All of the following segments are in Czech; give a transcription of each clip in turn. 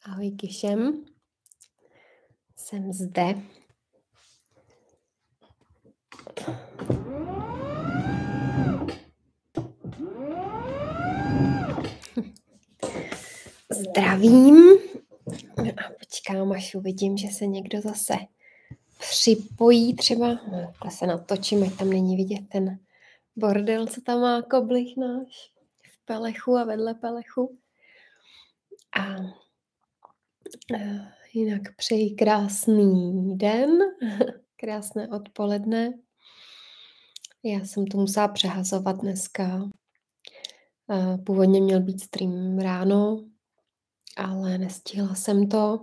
Ahojky všem, jsem zde. Zdravím. A počkám, až uvidím, že se někdo zase připojí třeba. Takhle se natočím, ať tam není vidět ten bordel, co tam má koblich náš v pelechu a vedle pelechu. A jinak přeji krásný den, krásné odpoledne. Já jsem to musela přehazovat dneska. Původně měl být stream ráno, ale nestihla jsem to.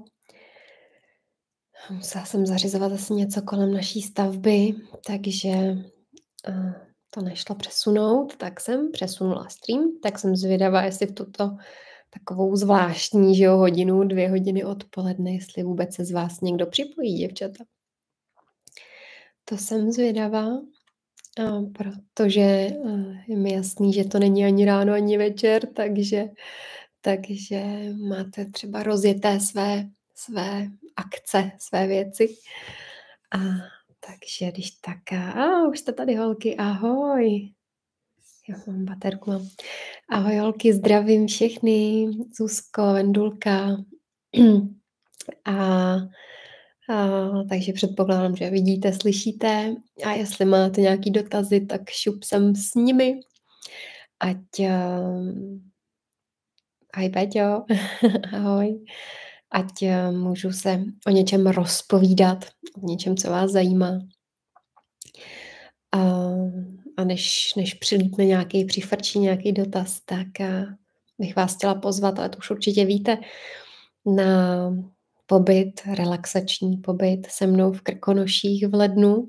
Musela jsem zařizovat asi něco kolem naší stavby, takže to nešlo přesunout, tak jsem přesunula stream, tak jsem zvědavá, jestli v tuto takovou zvláštní, že jo, hodinu, 2 hodiny odpoledne, jestli vůbec se z vás někdo připojí, děvčata. To jsem zvědavá, protože je mi jasný, že to není ani ráno, ani večer, takže máte třeba rozjeté své akce, své věci. Takže když tak... už jste tady, holky, ahoj. Já mám baterku, mám. Ahoj, holky, zdravím všechny. Zuzko, Vendulka. Takže předpokládám, že vidíte, slyšíte. A jestli máte nějaký dotazy, tak šup sem s nimi. Ahoj, Peťo. Ahoj. Ať můžu se o něčem rozpovídat, o něčem, co vás zajímá. A než přilítne přifrčí nějaký dotaz, tak bych vás chtěla pozvat, ale to už určitě víte, na relaxační pobyt se mnou v Krkonoších v lednu.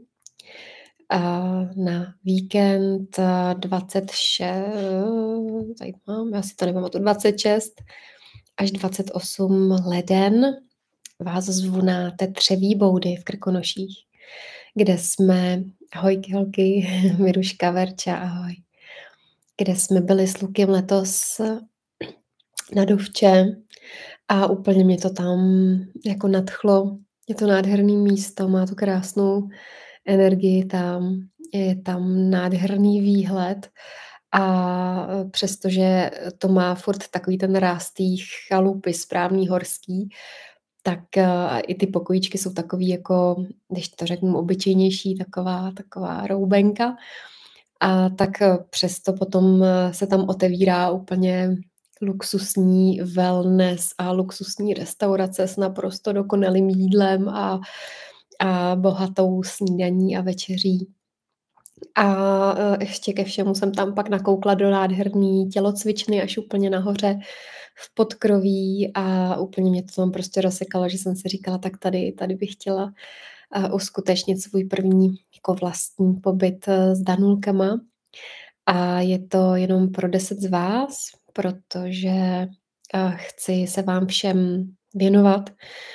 Na víkend 26, tady mám, já si to nepamatuji, 26 až 28 leden vás zvu na Tetřevý boudy v Krkonoších, kde jsme, ahojky holky, Miruška, Verča, ahoj, kde jsme byli s Lukem letos na Dovče a úplně mě to tam jako nadchlo. Je to nádherný místo, má to krásnou energii tam, je tam nádherný výhled a přestože to má furt takový ten rástý chalupy, správný horský, tak i ty pokojíčky jsou takový jako, když to řeknu, obyčejnější, taková roubenka. A tak přesto potom se tam otevírá úplně luxusní wellness a luxusní restaurace s naprosto dokonalým jídlem a bohatou snídaní a večeří. A ještě ke všemu jsem tam pak nakoukla do nádherný tělocvičny až úplně nahoře v podkroví a úplně mě to tam prostě rozsekalo, že jsem si říkala, tak tady bych chtěla uskutečnit svůj první jako vlastní pobyt s Danulkama. A je to jenom pro 10 z vás, protože chci se vám všem věnovat.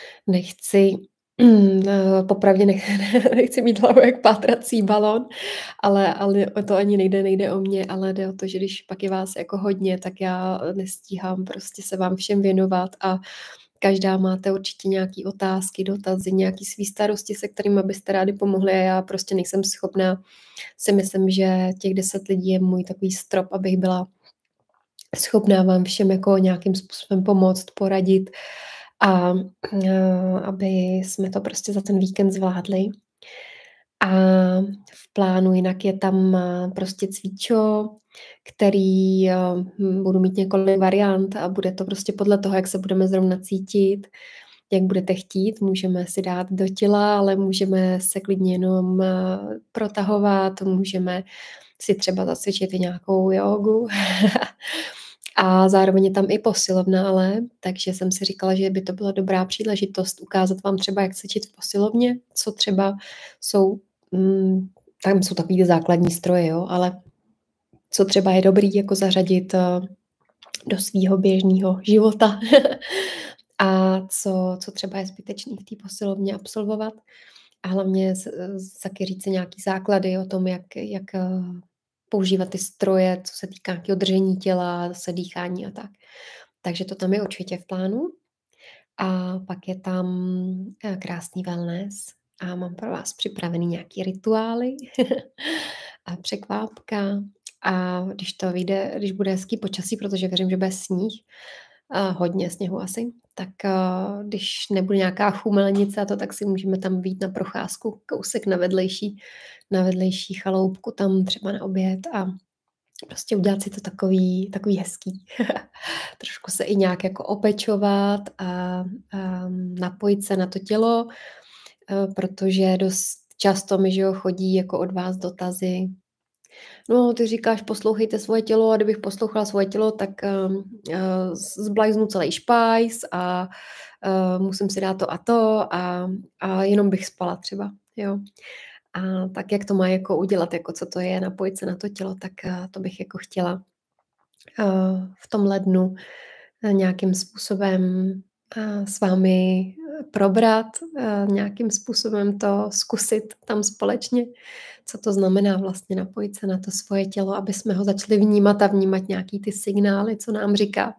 Popravdě nechci mít hlavu jak pátrací balon, ale to ani nejde o mě, ale jde o to, že když pak je vás jako hodně, tak já nestíhám prostě se vám všem věnovat a každá máte určitě nějaké otázky, dotazy, nějaké svý starosti, se kterými byste rádi pomohli a já prostě nejsem schopná. Si myslím, že těch 10 lidí je můj takový strop, abych byla schopná vám všem jako nějakým způsobem pomoct, poradit a aby jsme to prostě za ten víkend zvládli. A v plánu jinak je tam prostě cvičo, který budu mít několik variant a bude to prostě podle toho, jak se budeme zrovna cítit, jak budete chtít. Můžeme si dát do těla, ale můžeme se klidně jenom protahovat, můžeme si třeba zacvičit i nějakou jógu. A zároveň je tam i posilovna, takže jsem si říkala, že by to byla dobrá příležitost ukázat vám třeba, jak cvičit v posilovně, co třeba jsou, tam jsou takový základní stroje, jo, ale co třeba je dobrý jako zařadit do svýho běžného života a co třeba je zbytečný v té posilovně absolvovat. A hlavně taky říct si nějaký základy o tom, jak používat ty stroje, co se týká nějakého držení těla, zase dýchání a tak. Takže to tam je určitě v plánu. A pak je tam krásný wellness a mám pro vás připravený nějaký rituály a překvápka. A když to vyjde, když bude hezký počasí, protože věřím, že bude sníh, hodně sněhu asi, tak když nebude nějaká chumelenice a to, tak si můžeme tam vyjít na procházku kousek na vedlejší chaloupku, tam třeba na oběd a prostě udělat si to takový hezký. Trošku se i nějak jako opečovat a napojit se na to tělo, protože dost často mi, že jo, chodí jako od vás dotazy. No, ty říkáš, poslouchejte svoje tělo a kdybych poslouchala svoje tělo, tak zblajznu celý špajs a musím si dát to a jenom bych spala třeba, jo. A tak jak to má jako udělat, jako co to je, napojit se na to tělo, tak to bych jako chtěla v tom lednu nějakým způsobem s vámi probrat, nějakým způsobem to zkusit tam společně, co to znamená vlastně napojit se na to svoje tělo, aby jsme ho začali vnímat a vnímat nějaký ty signály, co nám říká.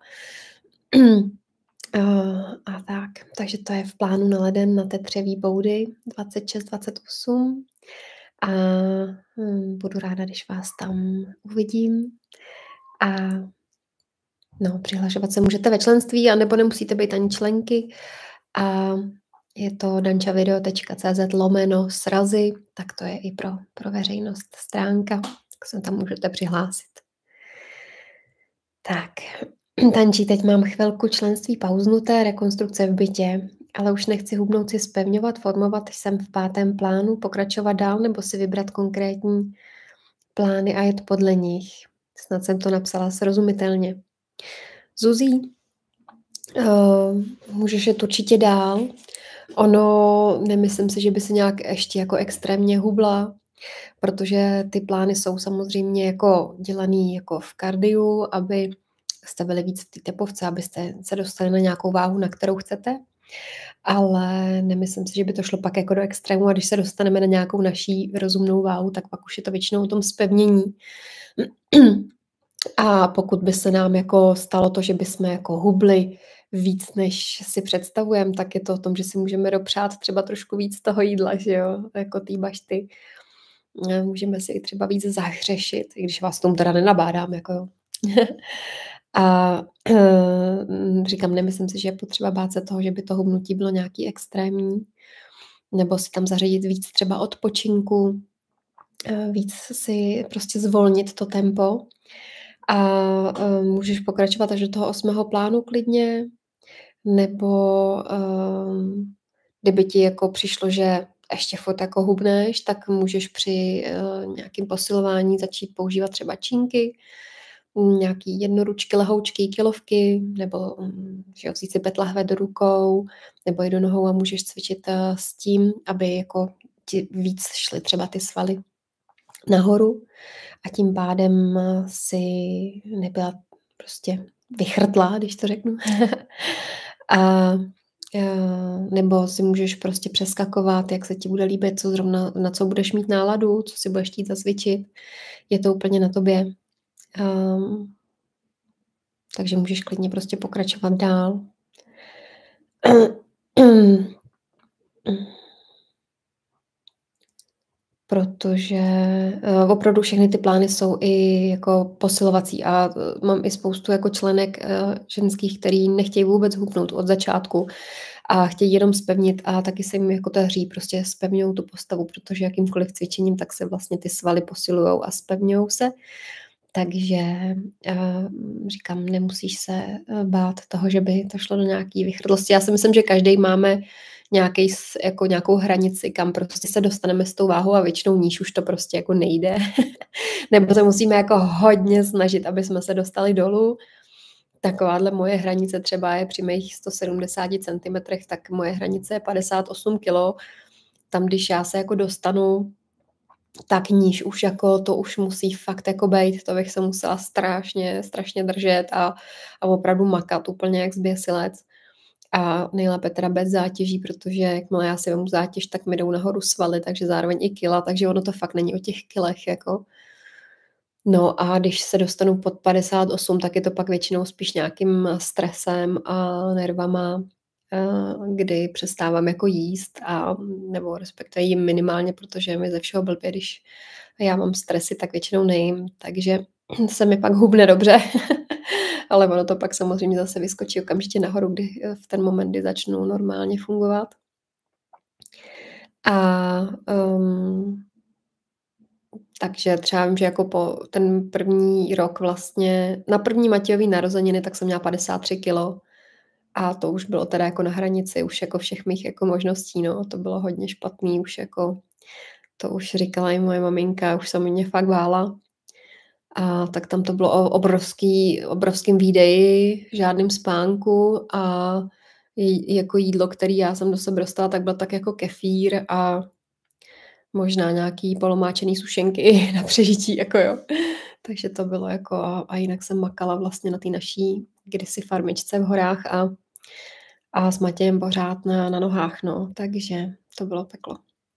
A tak, takže to je v plánu na leden na tetřevý boudy 26-28 a budu ráda, když vás tam uvidím a no, přihlašovat se můžete ve členství, anebo nemusíte být ani členky a je to dančavideo.cz/srazy, tak to je i pro veřejnost stránka, tak se tam můžete přihlásit. Tak, Tančí, teď mám chvilku členství pauznuté, rekonstrukce v bytě, ale už nechci hubnout si zpevňovat, formovat, jsem v 5. plánu, pokračovat dál nebo si vybrat konkrétní plány a jet podle nich. Snad jsem to napsala srozumitelně. Zuzí, můžeš jet určitě dál. Ono, nemyslím si, že by se nějak ještě jako extrémně hubla, protože ty plány jsou samozřejmě jako dělaný jako v kardiu, aby jste byli víc v té tepovce, abyste se dostali na nějakou váhu, na kterou chcete. Ale nemyslím si, že by to šlo pak jako do extrému a když se dostaneme na nějakou naší rozumnou váhu, tak pak už je to většinou o tom zpevnění. A pokud by se nám jako stalo to, že bychom jako hubli víc, než si představujeme, tak je to o tom, že si můžeme dopřát třeba trošku víc toho jídla, že jo, jako té bašty. Můžeme si i třeba víc zahřešit, i když vás tomu teda nenabádám, jako jo. A říkám, nemyslím si, že je potřeba bát se toho, že by to hubnutí bylo nějaký extrémní, nebo si tam zařadit víc třeba odpočinku, víc si prostě zvolnit to tempo a můžeš pokračovat až do toho 8. plánu klidně, nebo kdyby ti jako přišlo, že ještě furt jako hubneš, tak můžeš při nějakém posilování začít používat třeba čínky, nějaký jednoručky, lehoučky, kilovky, nebo že jo, vzít si 5 lahve do rukou, nebo i do nohou a můžeš cvičit s tím, aby jako ti víc šly třeba ty svaly nahoru a tím pádem si nebyla prostě vychrtlá, když to řeknu. A nebo si můžeš prostě přeskakovat, jak se ti bude líbit, co zrovna, na co budeš mít náladu, co si budeš chtít zacvičit. Je to úplně na tobě. Takže můžeš klidně prostě pokračovat dál. Protože opravdu všechny ty plány jsou i jako posilovací a mám i spoustu jako členek ženských, který nechtějí vůbec hubnout od začátku a chtějí jenom zpevnit a taky se jim jako daří, prostě zpevňují tu postavu, protože jakýmkoliv cvičením tak se vlastně ty svaly posilujou a zpevňují se. Takže říkám, nemusíš se bát toho, že by to šlo do nějaký vychrtlosti. Já si myslím, že každý máme nějakou hranici, kam prostě se dostaneme s tou váhou a většinou níž už to prostě jako nejde. Nebo se musíme jako hodně snažit, aby jsme se dostali dolů. Takováhle moje hranice třeba je při mých 170 cm, tak moje hranice je 58 kg. Tam, když já se jako dostanu tak níž už jako to už musí fakt jako bejt, to bych se musela strašně držet a opravdu makat úplně jak zběsilec. A nejlépe teda bez zátěží, protože jakmile já si vemu zátěž, tak mi jdou nahoru svaly, takže zároveň i kila, takže ono to fakt není o těch kilech, jako. No a když se dostanu pod 58, tak je to pak většinou spíš nějakým stresem a nervama kdy přestávám jako jíst nebo respektive jím minimálně, protože je mi ze všeho blbě, když já mám stresy, tak většinou nejím, takže se mi pak hubne dobře. Ale ono to pak samozřejmě zase vyskočí okamžitě nahoru, kdy v ten moment, kdy začnu normálně fungovat. A takže třeba vím, že jako po ten první rok vlastně, na první Matějový narozeniny, tak jsem měla 53 kilo a to už bylo teda jako na hranici už jako všech mých jako možností, no, to bylo hodně špatný, už jako, to už říkala i moje maminka, už jsem mě fakt bála. A tak tam to bylo o obrovským výdeji, žádným spánku a jako jídlo, který já jsem do sebe dostala, tak byl tak jako kefír a možná nějaký polomáčený sušenky na přežití, jako jo. Takže to bylo jako a jinak jsem makala vlastně na té naší kdysi farmičce v horách a s Matějem pořád na nohách, no, takže to bylo peklo.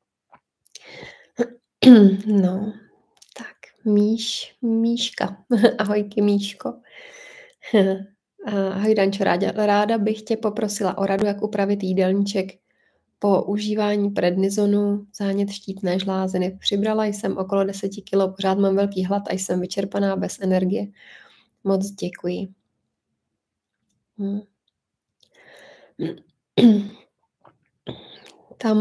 No, tak Míška. Ahojky, Míško. Ahoj, Dančo, ráda bych tě poprosila o radu, jak upravit jídelníček po užívání prednizonu, zánět štítné žláziny. Přibrala jsem okolo 10 kg, pořád mám velký hlad a jsem vyčerpaná bez energie. Moc děkuji. Tam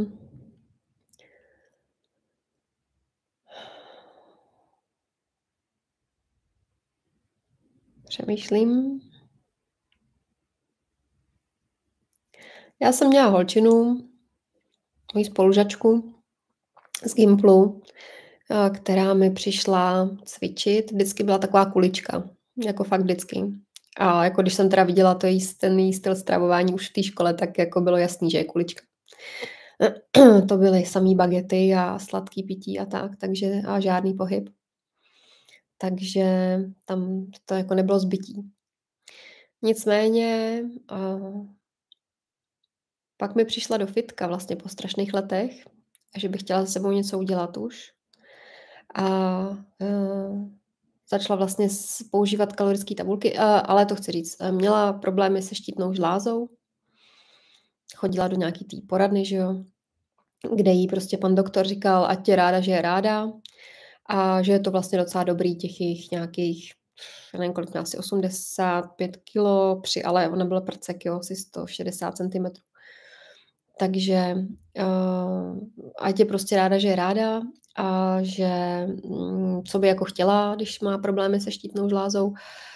přemýšlím. Já jsem měla holčinu, moji spolužačku z Gimplu, která mi přišla cvičit. Vždycky byla taková kulička, jako fakt vždycky. A jako když jsem teda viděla ten její styl stravování už v té škole, tak jako bylo jasný, že je kulička. To byly samý bagety a sladký pití a tak, takže a žádný pohyb. Takže tam to jako nebylo zbytí. Nicméně pak mi přišla do fitka vlastně po strašných letech, že bych chtěla se sebou něco udělat už. A začala vlastně používat kalorické tabulky, ale to chci říct, měla problémy se štítnou žlázou, chodila do nějaký té poradny, že jo, kde jí prostě pan doktor říkal, ať je ráda, že je ráda a že je to vlastně docela dobrý těch jejich nějakých, nevím kolik, asi 85 kilo, ale ona byla prcek, jo, asi 160 cm. Takže ať je prostě ráda, že je ráda a že co by jako chtěla, když má problémy se štítnou žlázou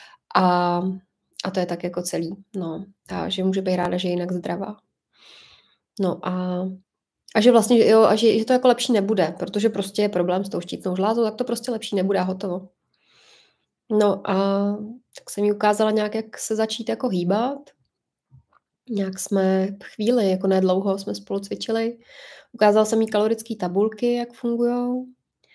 a to je tak jako celý, no. A že může být ráda, že je jinak zdravá. No a že vlastně, jo, a že to jako lepší nebude, protože prostě je problém s tou štítnou žlázou, tak to prostě lepší nebude a hotovo. No a tak jsem jí ukázala nějak, jak se začít jako hýbat. Nějak jsme chvíli, jako nedlouho, jsme spolu cvičili. Ukázala jsem jí kalorické tabulky, jak fungujou.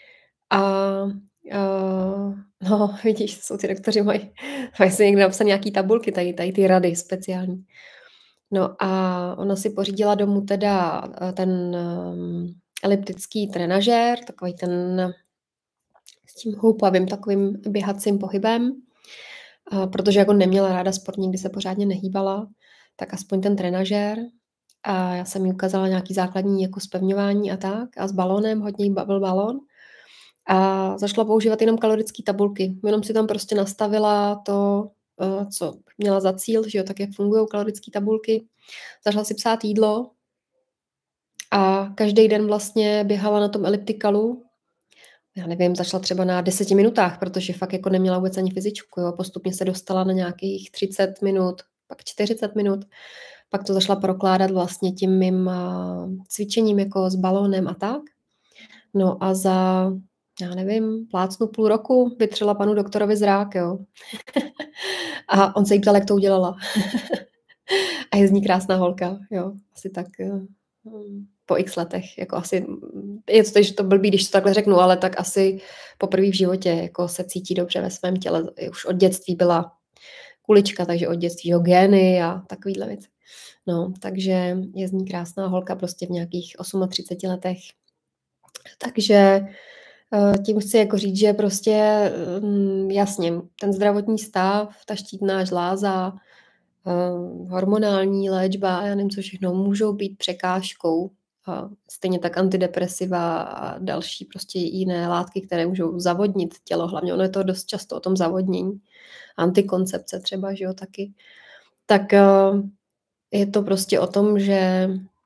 No, vidíš, jsou ty doktoři mají si někde napsat nějaký tabulky, tady ty rady speciální. No a ona si pořídila domů teda ten eliptický trenažér, takový ten s tím houpavým takovým běhacím pohybem, protože jako neměla ráda sport, nikdy se pořádně nehýbala, tak aspoň ten trenažér. A já jsem jí ukázala nějaký základní jako zpevňování a tak a s balónem, hodně jí bavil balón. A začala používat jenom kalorické tabulky. Jenom si tam prostě nastavila to, co měla za cíl, že jo, tak jak fungují kalorické tabulky. Začala si psát jídlo a každý den vlastně běhala na tom eliptikalu. Já nevím, začala třeba na 10 minutách, protože fakt jako neměla vůbec ani fyzičku. Jo. Postupně se dostala na nějakých 30 minut, pak 40 minut. Pak to začala prokládat vlastně tím mým cvičením jako s balónem a tak. No a za, já nevím, plácnu půl roku vytřela panu doktorovi zrák, jo. A on se jí ptal, jak to udělala. A je z ní krásná holka, jo. Asi tak po x letech, jako asi, je to že to blbý, když to takhle řeknu, ale tak asi poprvé v životě jako se cítí dobře ve svém těle. Už od dětství byla kulička, takže od dětství gény a takovýhle věci. No, takže je z ní krásná holka prostě v nějakých 38 letech. Takže tím chci jako říct, že prostě jasně, ten zdravotní stav, ta štítná žláza, hormonální léčba, já nevím co všechno, můžou být překážkou. A stejně tak antidepresiva a další prostě jiné látky, které můžou zavodnit tělo. Hlavně ono je to dost často o tom zavodnění. Antikoncepce třeba, že jo, taky. Tak je to prostě o tom, že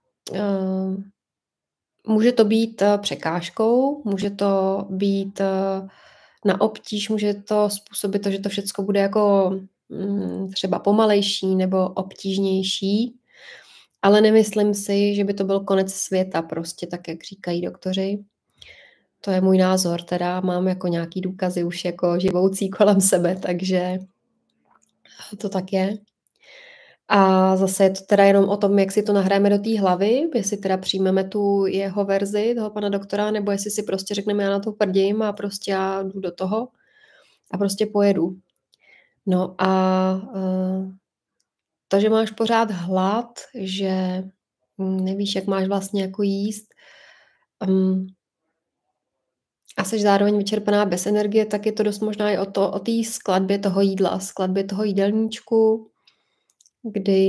může to být překážkou, může to být na obtíž, může to způsobit to, že to všecko bude jako třeba pomalejší nebo obtížnější, ale nemyslím si, že by to byl konec světa, prostě tak, jak říkají doktoři. To je můj názor, teda mám jako nějaký důkazy už jako živoucí kolem sebe, takže to tak je. A zase je to teda jenom o tom, jak si to nahráme do té hlavy, jestli teda přijmeme tu jeho verzi, toho pana doktora, nebo jestli si prostě řekneme, já na to prdím a prostě já jdu do toho a prostě pojedu. No a to, že máš pořád hlad, že nevíš, jak máš vlastně jako jíst a jsi zároveň vyčerpaná bez energie, tak je to dost možná i o té skladbě toho jídla, skladbě toho jídelníčku, kdy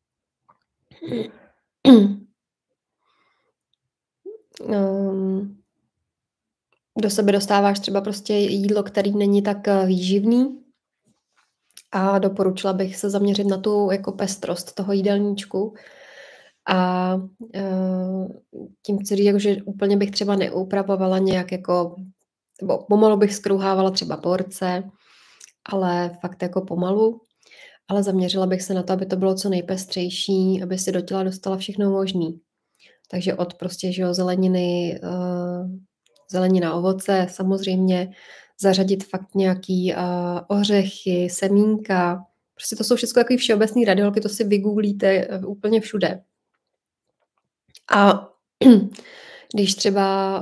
do sebe dostáváš třeba prostě jídlo, který není tak výživný a doporučila bych se zaměřit na tu jako pestrost toho jídelníčku. A tím chci říct, jako, že úplně bych třeba neupravovala nějak jako, nebo pomalu bych skrouhávala třeba porce, ale fakt jako pomalu. Ale zaměřila bych se na to, aby to bylo co nejpestřejší, aby si do těla dostala všechno možný. Takže od prostě, že jo, zelenina, ovoce, samozřejmě zařadit fakt nějaký ořechy, semínka. Prostě to jsou všechno takový všeobecný radiolky, to si vygooglíte úplně všude. A když třeba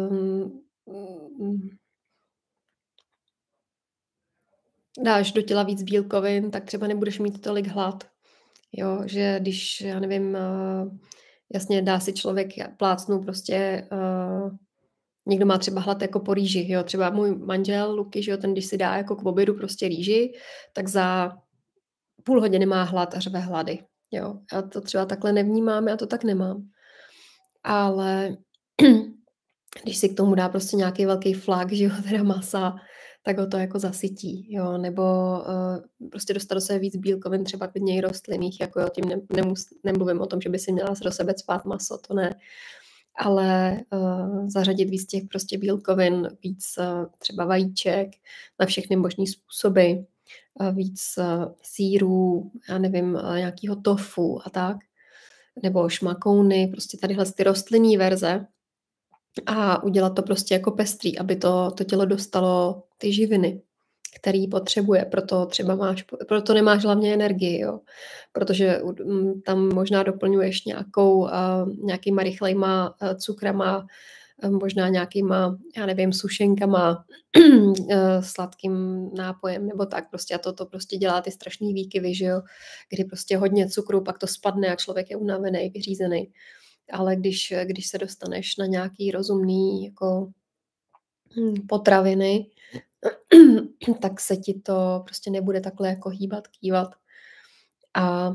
dáš do těla víc bílkovin, tak třeba nebudeš mít tolik hlad. Jo, že když, já nevím, jasně dá si člověk plácnu prostě, někdo má třeba hlad jako po rýži, jo, třeba můj manžel Luky, že jo, ten když si dá jako k obědu prostě rýži, tak za půl hodiny má hlad a řve hlady, jo. Já to třeba takhle nevnímám, já to tak nemám. Ale když si k tomu dá prostě nějaký velký flak, že jo, teda masa, tak ho to jako zasytí, jo, nebo prostě dostat do sebe víc bílkovin, třeba klidně i rostlinných, jako jo, tím nemluvím o tom, že by si měla do sebe cpát maso, to ne, ale zařadit víc těch prostě bílkovin, víc třeba vajíček na všechny možný způsoby, víc sýrů, já nevím, nějakýho tofu a tak, nebo šmakouny, prostě tadyhle ty rostlinný verze, a udělat to prostě jako pestrý, aby to tělo dostalo ty živiny, který potřebuje, proto nemáš hlavně energii, jo. Protože tam možná doplňuješ nějakýma rychlejma cukrama, možná nějakýma, já nevím, sušenkama, sladkým nápojem nebo tak prostě, a to prostě dělá ty strašný výkyvy, že jo, kdy prostě hodně cukru, pak to spadne a člověk je unavený, vyřízený. Ale když se dostaneš na nějaký rozumný jako potraviny, tak se ti to prostě nebude takhle jako hýbat, kývat. A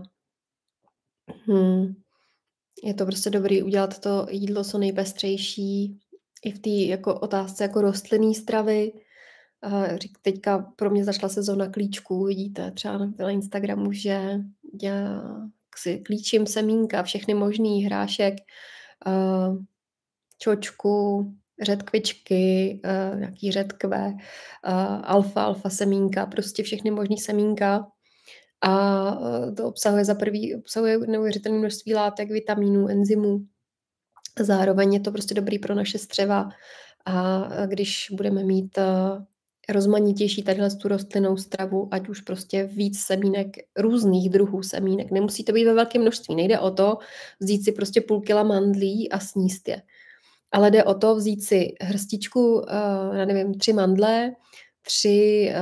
je to prostě dobrý udělat to jídlo co nejpestřejší i v té jako otázce jako rostlinné stravy. Teďka pro mě začala sezóna klíčků, vidíte třeba na Instagramu, že já si klíčím semínka, všechny možný hrášek, čočku, řetkvičky, nějaký řetkve, alfa semínka, prostě všechny možný semínka. A to obsahuje neuvěřitelné množství látek, vitamínů, enzymů. Zároveň je to prostě dobrý pro naše střeva. A když budeme mít rozmanitější tadyhle tu rostlinnou stravu, ať už prostě víc semínek, různých druhů semínek. Nemusí to být ve velkém množství. Nejde o to vzít si prostě půl kila mandlí a sníst je. Ale jde o to vzít si hrstičku, já nevím, 3 mandle, 3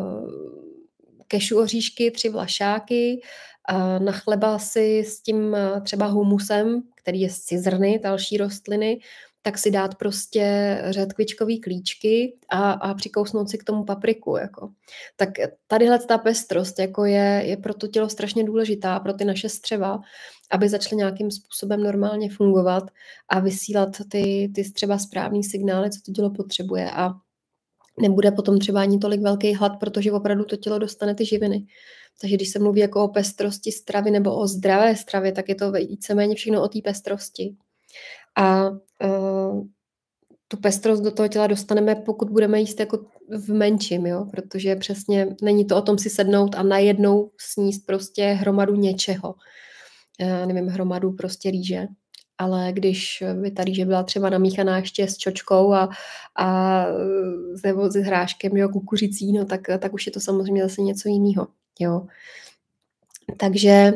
kešu oříšky, 3 vlašáky, na chleba si s tím třeba humusem, který je z cizrny, další rostliny, tak si dát prostě řetkvičkový klíčky a přikousnout si k tomu papriku. Jako. Tak tadyhle ta pestrost jako je pro to tělo strašně důležitá, pro ty naše střeva, aby začaly nějakým způsobem normálně fungovat a vysílat ty střeva správný signály, co to tělo potřebuje. A nebude potom třeba ani tolik velký hlad, protože opravdu to tělo dostane ty živiny. Takže když se mluví jako o pestrosti stravy nebo o zdravé stravě, tak je to víceméně všechno o té pestrosti. A tu pestrost do toho těla dostaneme, pokud budeme jíst jako v menším, jo? Protože přesně není to o tom si sednout a najednou sníst prostě hromadu něčeho. Nevím, hromadu prostě rýže. Ale když by ta rýže byla třeba namíchaná ještě s čočkou a s hráškem, jo, kukuřicí, no tak už je to samozřejmě zase něco jiného. Jo. Takže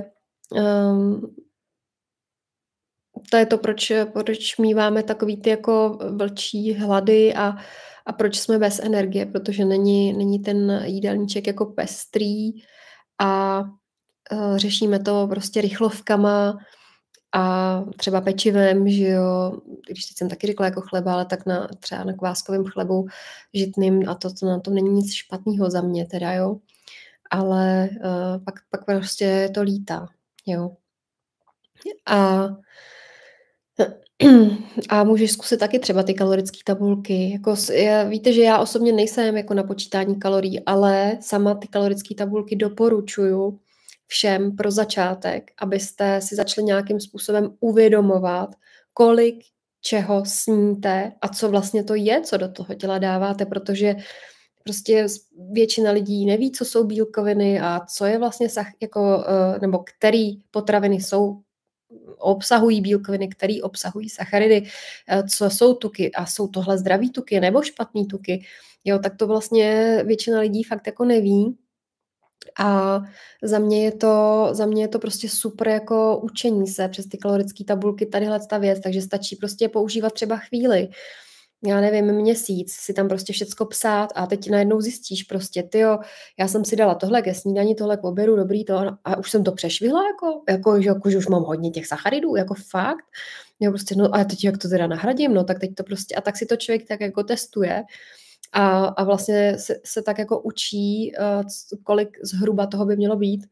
to je to, proč míváme takový ty jako vlčí hlady a proč jsme bez energie, protože není ten jídelníček jako pestrý a řešíme to prostě rychlovkama a třeba pečivem, že jo, když teď jsem taky řekla jako chleba, ale tak třeba na kváskovém chlebu žitným a to na tom není nic špatného za mě teda, jo. Ale pak prostě to lítá, jo. A můžeš zkusit taky třeba ty kalorické tabulky. Jako, víte, že já osobně nejsem jako na počítání kalorií, ale sama ty kalorické tabulky doporučuju všem pro začátek, abyste si začali nějakým způsobem uvědomovat, kolik čeho sníte a co vlastně to je, co do toho těla dáváte, protože prostě většina lidí neví, co jsou bílkoviny a co je vlastně nebo který potraviny obsahují bílkoviny, které obsahují sacharidy, co jsou tuky a jsou tohle zdravý tuky nebo špatný tuky. Jo, tak to vlastně většina lidí fakt jako neví. A za mě je to prostě super jako učení se přes ty kalorické tabulky, tadyhle ta věc, takže stačí prostě používat třeba chvíli, já nevím, měsíc, si tam prostě všecko psát a teď najednou zjistíš prostě, tyjo, já jsem si dala tohle ke snídani, tohle k obědu, dobrý to a už jsem to přešvihla, že už mám hodně těch sacharidů, jako fakt, jo, prostě, no a teď jak to teda nahradím, no tak teď to prostě, a tak si to člověk tak jako testuje a vlastně se tak jako učí, kolik zhruba toho by mělo být.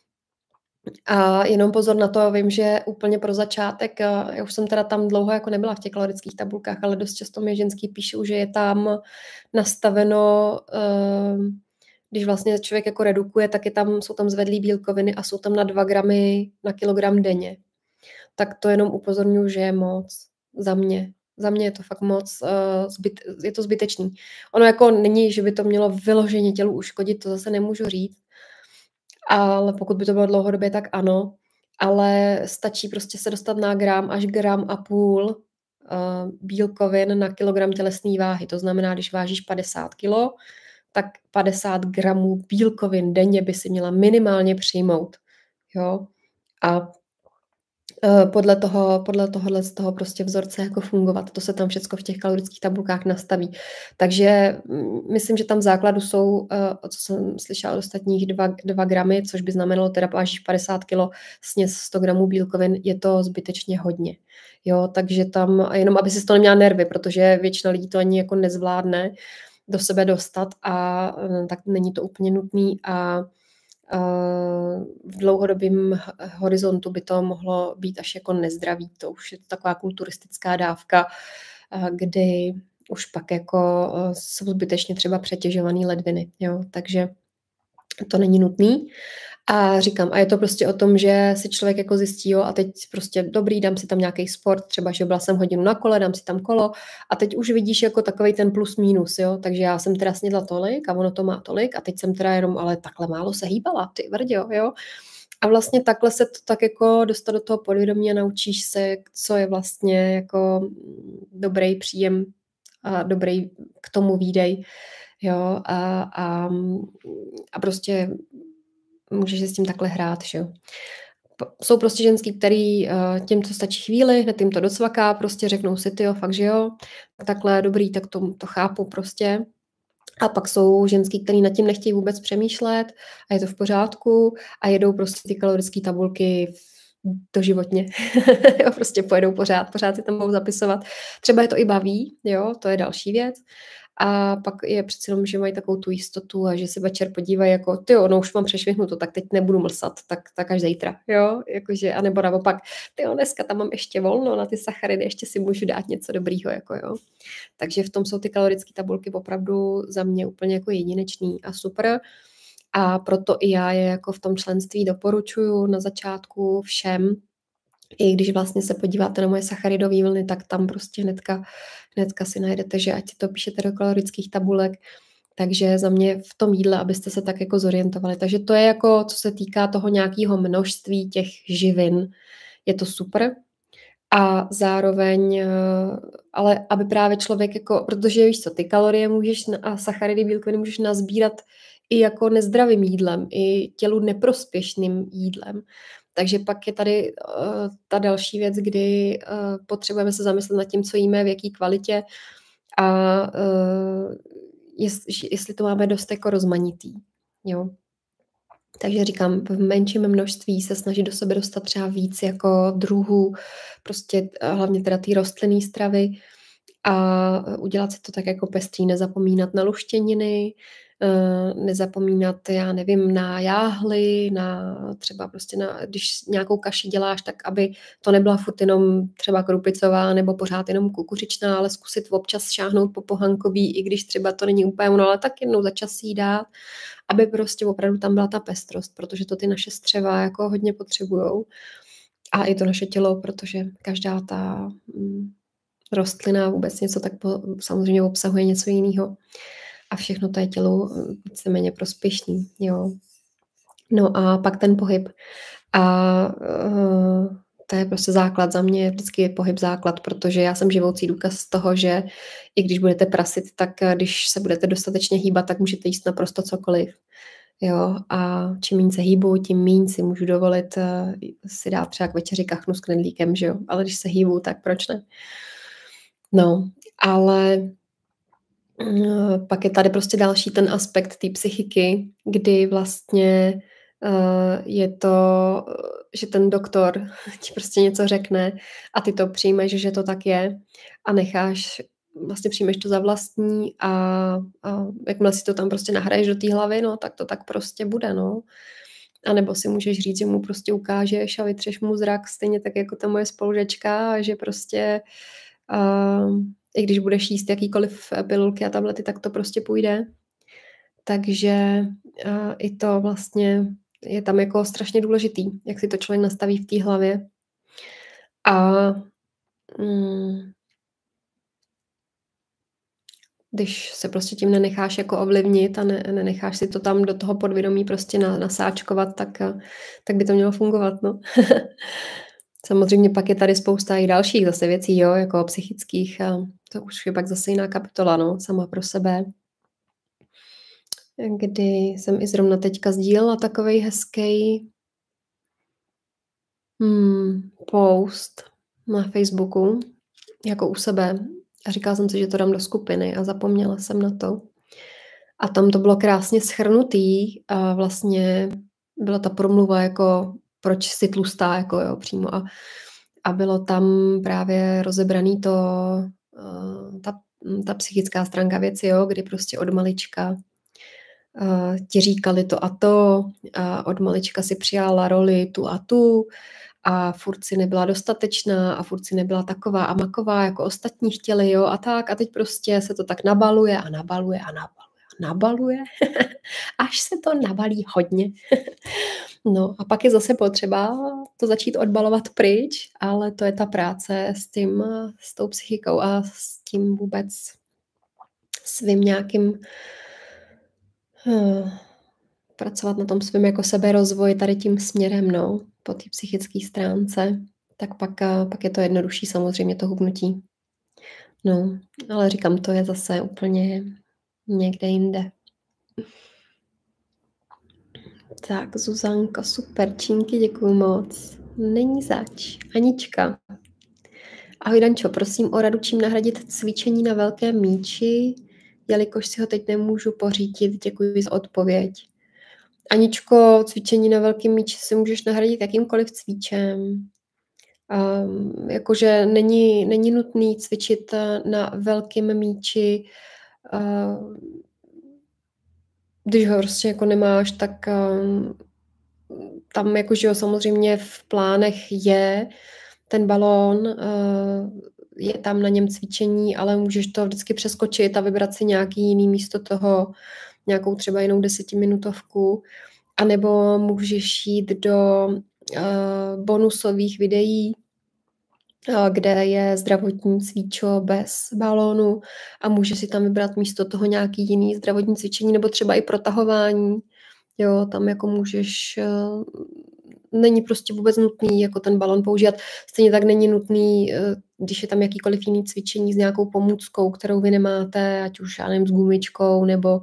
A jenom pozor na to, vím, že úplně pro začátek, já už jsem teda tam dlouho jako nebyla v těch kalorických tabulkách, ale dost často mi ženský píšou, že je tam nastaveno, když vlastně člověk jako redukuje, tak jsou tam zvedlý bílkoviny a jsou tam na 2 gramy na kilogram denně. Tak to jenom upozorňuji, že je moc za mě. Za mě je to fakt moc, je to zbytečný. Ono jako není, že by to mělo vyloženě tělu uškodit, to zase nemůžu říct, ale pokud by to bylo dlouhodobě, tak ano. Ale stačí prostě se dostat na gram až gram a půl bílkovin na kilogram tělesné váhy. To znamená, když vážíš 50 kilo, tak 50 gramů bílkovin denně by si měla minimálně přijmout. Jo? A podle tohohle z toho prostě vzorce jako fungovat. To se tam všechno v těch kalorických tabulkách nastaví. Takže myslím, že tam v základu jsou, co jsem slyšela od ostatních, 2 gramy, což by znamenalo, teda vážíš 50 kilo, sněz 100 gramů bílkovin, je to zbytečně hodně. Jo, takže tam, jenom aby si to neměla nervy, protože většina lidí to ani jako nezvládne do sebe dostat a tak není to úplně nutný a v dlouhodobém horizontu by to mohlo být až jako nezdravý. To už je taková kulturistická dávka, kdy už pak jako jsou zbytečně třeba přetěžované ledviny. Jo? Takže to není nutný. A říkám, a je to prostě o tom, že si člověk jako zjistí, jo, a teď prostě dobrý, dám si tam nějaký sport, třeba, že byla jsem hodinu na kole, dám si tam kolo a teď už vidíš jako takovej ten plus minus, jo, takže já jsem teda snědla tolik a ono to má tolik a teď jsem teda jenom, ale takhle málo se hýbala, ty vrďo, jo. A vlastně takhle se to tak jako dostat do toho podvědomí a naučíš se, co je vlastně jako dobrý příjem a dobrý k tomu výdej, jo, a prostě můžeš si s tím takhle hrát, že jo. Jsou prostě ženský, který těm to stačí chvíli, hned jim to docvaká, prostě řeknou si, tyjo, fakt, že jo, takhle dobrý, tak to chápu prostě. A pak jsou ženský, který nad tím nechtějí vůbec přemýšlet a je to v pořádku a jedou prostě ty kalorické tabulky doživotně. Jo, prostě pojedou pořád si tam budou zapisovat. Třeba je to i baví, jo, to je další věc. A pak je přece jenom, že mají takovou tu jistotu a že se večer podívají jako, tyjo, no už mám přešvihnuto, tak teď nebudu mlsat, tak až zítra, jo, jakože, anebo naopak, tyjo, dneska tam mám ještě volno na ty sacharidy, ještě si můžu dát něco dobrýho, jako jo. Takže v tom jsou ty kalorické tabulky opravdu za mě úplně jako jedinečný a super. A proto i já je jako v tom členství doporučuju na začátku všem, i když vlastně se podíváte na moje sacharidové vlny, tak tam prostě hnedka si najdete, že ať si to píšete do kalorických tabulek, takže za mě v tom jídle, abyste se tak jako zorientovali. Takže to je jako, co se týká toho nějakého množství těch živin, je to super. A zároveň, ale aby právě člověk jako, protože víš co, ty kalorie můžeš a sacharidy, bílkoviny můžeš nazbírat i jako nezdravým jídlem, i tělu neprospěšným jídlem. Takže pak je tady ta další věc, kdy potřebujeme se zamyslet nad tím, co jíme, v jaký kvalitě a jestli to máme dost jako rozmanitý. Jo. Takže říkám, v menším množství se snažit do sebe dostat třeba víc jako druhů, prostě hlavně teda té rostlinné stravy a udělat si to tak jako pestrý, nezapomínat na luštěniny, nezapomínat, já nevím, na jáhly, na třeba prostě když nějakou kaši děláš, tak aby to nebyla furt jenom třeba krupicová nebo pořád jenom kukuřičná, ale zkusit občas šáhnout po pohankový, i když třeba to není úplně ono, ale tak jednou za čas jí dát, aby prostě opravdu tam byla ta pestrost, protože to ty naše střeva jako hodně potřebujou. A i to naše tělo, protože každá ta rostlina vůbec něco tak samozřejmě obsahuje něco jiného. A všechno to je tělu víceméně prospěšný, jo. No a pak ten pohyb. A to je prostě základ. Za mě je vždycky pohyb základ, protože já jsem živoucí důkaz toho, že i když budete prasit, tak když se budete dostatečně hýbat, tak můžete jíst naprosto cokoliv. Jo, a čím méně se hýbu, tím méně si můžu dovolit si dát třeba k večeři kachnu s knedlíkem, že jo. Ale když se hýbu, tak proč ne? No, ale pak je tady prostě další ten aspekt té psychiky, kdy vlastně je to, že ten doktor ti prostě něco řekne a ty to přijmeš, že to tak je a vlastně přijmeš to za vlastní a jakmile si to tam prostě nahraješ do té hlavy, no tak to tak prostě bude, no. A nebo si můžeš říct, že mu prostě ukážeš a vytřeš mu zrak, stejně tak jako ta moje spolužačka, a že prostě i když budeš jíst jakýkoliv pilulky a tablety, tak to prostě půjde. Takže i to vlastně je tam jako strašně důležitý, jak si to člověk nastaví v té hlavě. A když se prostě tím nenecháš jako ovlivnit a nenecháš si to tam do toho podvědomí prostě nasáčkovat, tak by to mělo fungovat, no. Samozřejmě pak je tady spousta i dalších zase věcí, jo, jako psychických, a to už je pak zase jiná kapitola, no, sama pro sebe. Kdy jsem i zrovna teďka sdílela takovej hezký post na Facebooku, jako u sebe. A říkala jsem si, že to dám do skupiny a zapomněla jsem na to. A tam to bylo krásně shrnutý a vlastně byla ta promluva jako proč jsi tlustá, jako jo, přímo. A bylo tam právě rozebraný ta psychická stránka věci, jo, kdy prostě od malička ti říkali to a to, a od malička si přijala roli tu a tu a furt si nebyla dostatečná a furt si nebyla taková a maková, jako ostatní chtěli, jo, a tak. A teď prostě se to tak nabaluje a nabaluje a nabaluje a nabaluje, až se to nabalí hodně. No a pak je zase potřeba to začít odbalovat pryč, ale to je ta práce s tou psychikou a s tím vůbec svým nějakým pracovat na tom svým jako seberozvoji tady tím směrem, no, po té psychické stránce, tak pak je to jednodušší samozřejmě to hubnutí. No, ale říkám, to je zase úplně někde jinde. Tak, Zuzanka, super, čínky, děkuju moc. Není zač. Anička. Ahoj Dančo, prosím o radu, čím nahradit cvičení na velkém míči, jelikož si ho teď nemůžu pořídit. Děkuji za odpověď. Aničko, cvičení na velkém míči si můžeš nahradit jakýmkoliv cvičem. Jakože není nutný cvičit na velkém míči, když ho prostě jako nemáš, tak tam jakože jo, samozřejmě v plánech je ten balón, je tam na něm cvičení, ale můžeš to vždycky přeskočit a vybrat si nějaký jiný místo toho, nějakou třeba jinou 10minutovku, anebo můžeš jít do bonusových videí, kde je zdravotní cvičo bez balónu a můžeš si tam vybrat místo toho nějaký jiný zdravotní cvičení nebo třeba i protahování. Jo, tam jako můžeš, není prostě vůbec nutný jako ten balón používat. Stejně tak není nutný, když je tam jakýkoliv jiný cvičení s nějakou pomůckou, kterou vy nemáte, ať už já nevím, s gumičkou nebo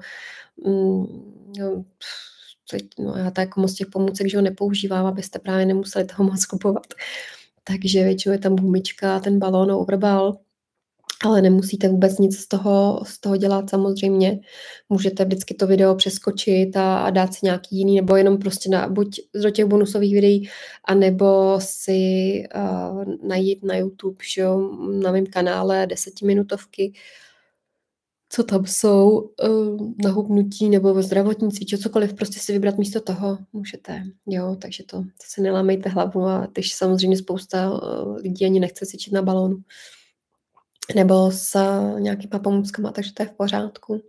já tak jako moc těch pomůcek, že ho nepoužívám, abyste právě nemuseli toho moc kupovat. Takže většinou je tam gumička, ten balón, overball, ale nemusíte vůbec nic z toho dělat samozřejmě. Můžete vždycky to video přeskočit a dát si nějaký jiný, nebo jenom prostě buď do těch bonusových videí, anebo si najít na YouTube, že jo, na mém kanále 10minutovky, co tam jsou, na hubnutí nebo zdravotní cvičení, cokoliv, prostě si vybrat místo toho můžete, jo, takže to si nelámejte hlavu a když samozřejmě spousta lidí ani nechce cvičit na balónu nebo s nějakýma pomůckama, takže to je v pořádku.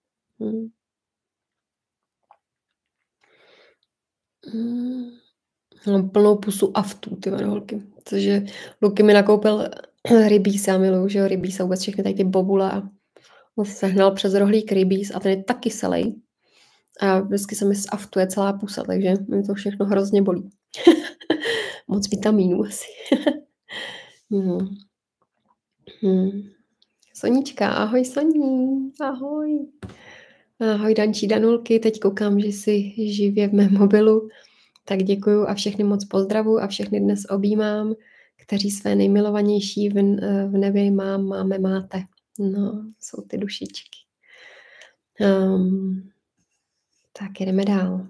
Mám plnou pusu aftů, ty holky, takže Luky mi nakoupil rybíz, já miluju, že jo, rybíz a vůbec všechny tady ty bobule a on si sehnal přes rohlík rybíz a ten je taky selej. A vždycky se mi zaftuje celá pusa, takže mi to všechno hrozně bolí. Moc vitamínů asi. Sonička, ahoj Soní, ahoj. Ahoj Dančí Danulky, teď koukám, že jsi živě v mém mobilu, tak děkuju a všechny moc pozdravu a všechny dnes objímám, kteří své nejmilovanější v nebi máte. No, jsou ty dušičky. Tak jdeme dál.